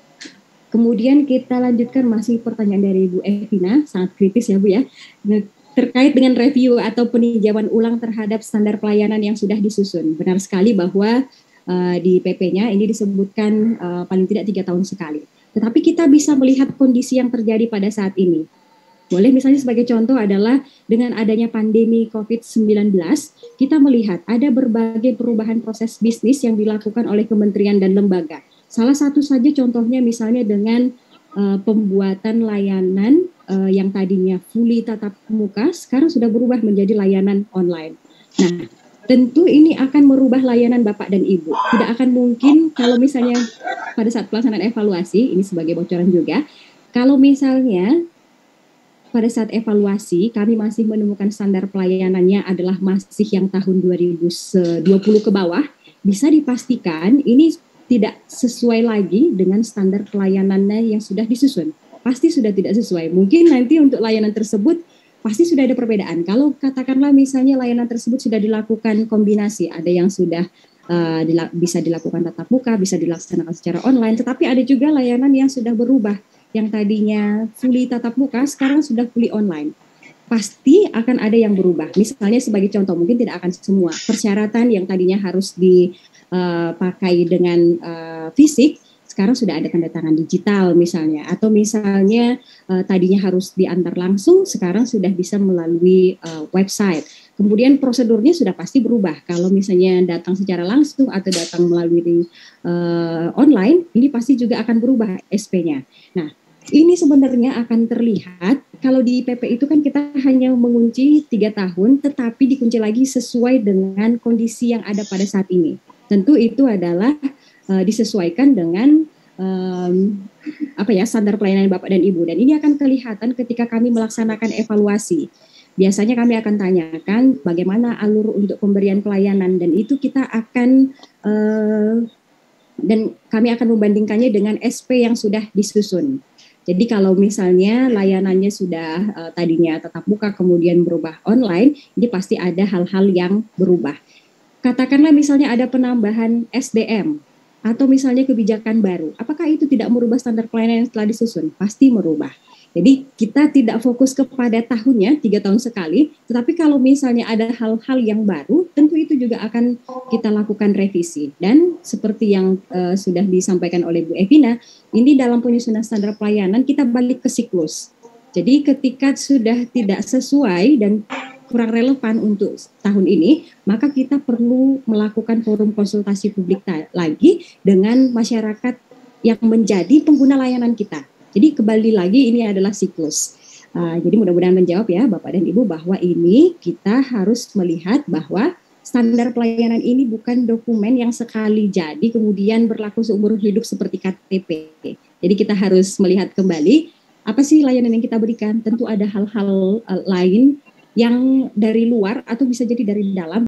S5: Kemudian kita lanjutkan masih pertanyaan dari Bu Evina, sangat kritis ya Bu ya. Terkait dengan review atau peninjauan ulang terhadap standar pelayanan yang sudah disusun. Benar sekali bahwa uh, di P P-nya ini disebutkan uh, paling tidak tiga tahun sekali. Tetapi kita bisa melihat kondisi yang terjadi pada saat ini. Boleh misalnya sebagai contoh adalah dengan adanya pandemi covid sembilan belas, kita melihat ada berbagai perubahan proses bisnis yang dilakukan oleh kementerian dan lembaga. Salah satu saja contohnya misalnya dengan uh, pembuatan layanan uh, yang tadinya fully tatap muka, sekarang sudah berubah menjadi layanan online. Nah, tentu ini akan merubah layanan Bapak dan Ibu. Tidak akan mungkin kalau misalnya pada saat pelaksanaan evaluasi, ini sebagai bocoran juga, kalau misalnya pada saat evaluasi kami masih menemukan standar pelayanannya adalah masih yang tahun dua ribu dua puluh ke bawah, bisa dipastikan ini tidak sesuai lagi dengan standar pelayanannya yang sudah disusun. Pasti sudah tidak sesuai. Mungkin nanti untuk layanan tersebut pasti sudah ada perbedaan. Kalau katakanlah misalnya layanan tersebut sudah dilakukan kombinasi, ada yang sudah uh, dila- bisa dilakukan tatap muka, bisa dilaksanakan secara online, tetapi ada juga layanan yang sudah berubah, yang tadinya fully tatap muka, sekarang sudah fully online. Pasti akan ada yang berubah. Misalnya sebagai contoh, mungkin tidak akan semua. Persyaratan yang tadinya harus dipakai dengan uh, fisik, sekarang sudah ada tanda tangan digital misalnya, atau misalnya uh, tadinya harus diantar langsung, sekarang sudah bisa melalui uh, website. Kemudian prosedurnya sudah pasti berubah. Kalau misalnya datang secara langsung atau datang melalui uh, online, ini pasti juga akan berubah S P-nya. Nah, ini sebenarnya akan terlihat kalau di P P itu kan kita hanya mengunci tiga tahun, tetapi dikunci lagi sesuai dengan kondisi yang ada pada saat ini. Tentu itu adalah Uh, disesuaikan dengan um, apa ya standar pelayanan Bapak dan Ibu, dan ini akan kelihatan ketika kami melaksanakan evaluasi. Biasanya kami akan tanyakan bagaimana alur untuk pemberian pelayanan, dan itu kita akan uh, dan kami akan membandingkannya dengan S P yang sudah disusun. Jadi kalau misalnya layanannya sudah uh, tadinya tatap muka kemudian berubah online, ini pasti ada hal-hal yang berubah. Katakanlah misalnya ada penambahan S D M atau misalnya kebijakan baru, apakah itu tidak merubah standar pelayanan yang telah disusun? Pasti merubah. Jadi kita tidak fokus kepada tahunnya, tiga tahun sekali, tetapi kalau misalnya ada hal-hal yang baru, tentu itu juga akan kita lakukan revisi. Dan seperti yang uh, sudah disampaikan oleh Bu Evina, ini dalam penyusunan standar pelayanan kita balik ke siklus. Jadi ketika sudah tidak sesuai dan kurang relevan untuk tahun ini, maka kita perlu melakukan forum konsultasi publik ta- lagi dengan masyarakat yang menjadi pengguna layanan kita. Jadi kembali lagi ini adalah siklus. Uh, jadi mudah-mudahan menjawab ya Bapak dan Ibu bahwa ini kita harus melihat bahwa standar pelayanan ini bukan dokumen yang sekali jadi kemudian berlaku seumur hidup seperti K T P. Jadi kita harus melihat kembali apa sih layanan yang kita berikan. Tentu ada hal-hal uh, lain yang dari luar atau bisa jadi dari dalam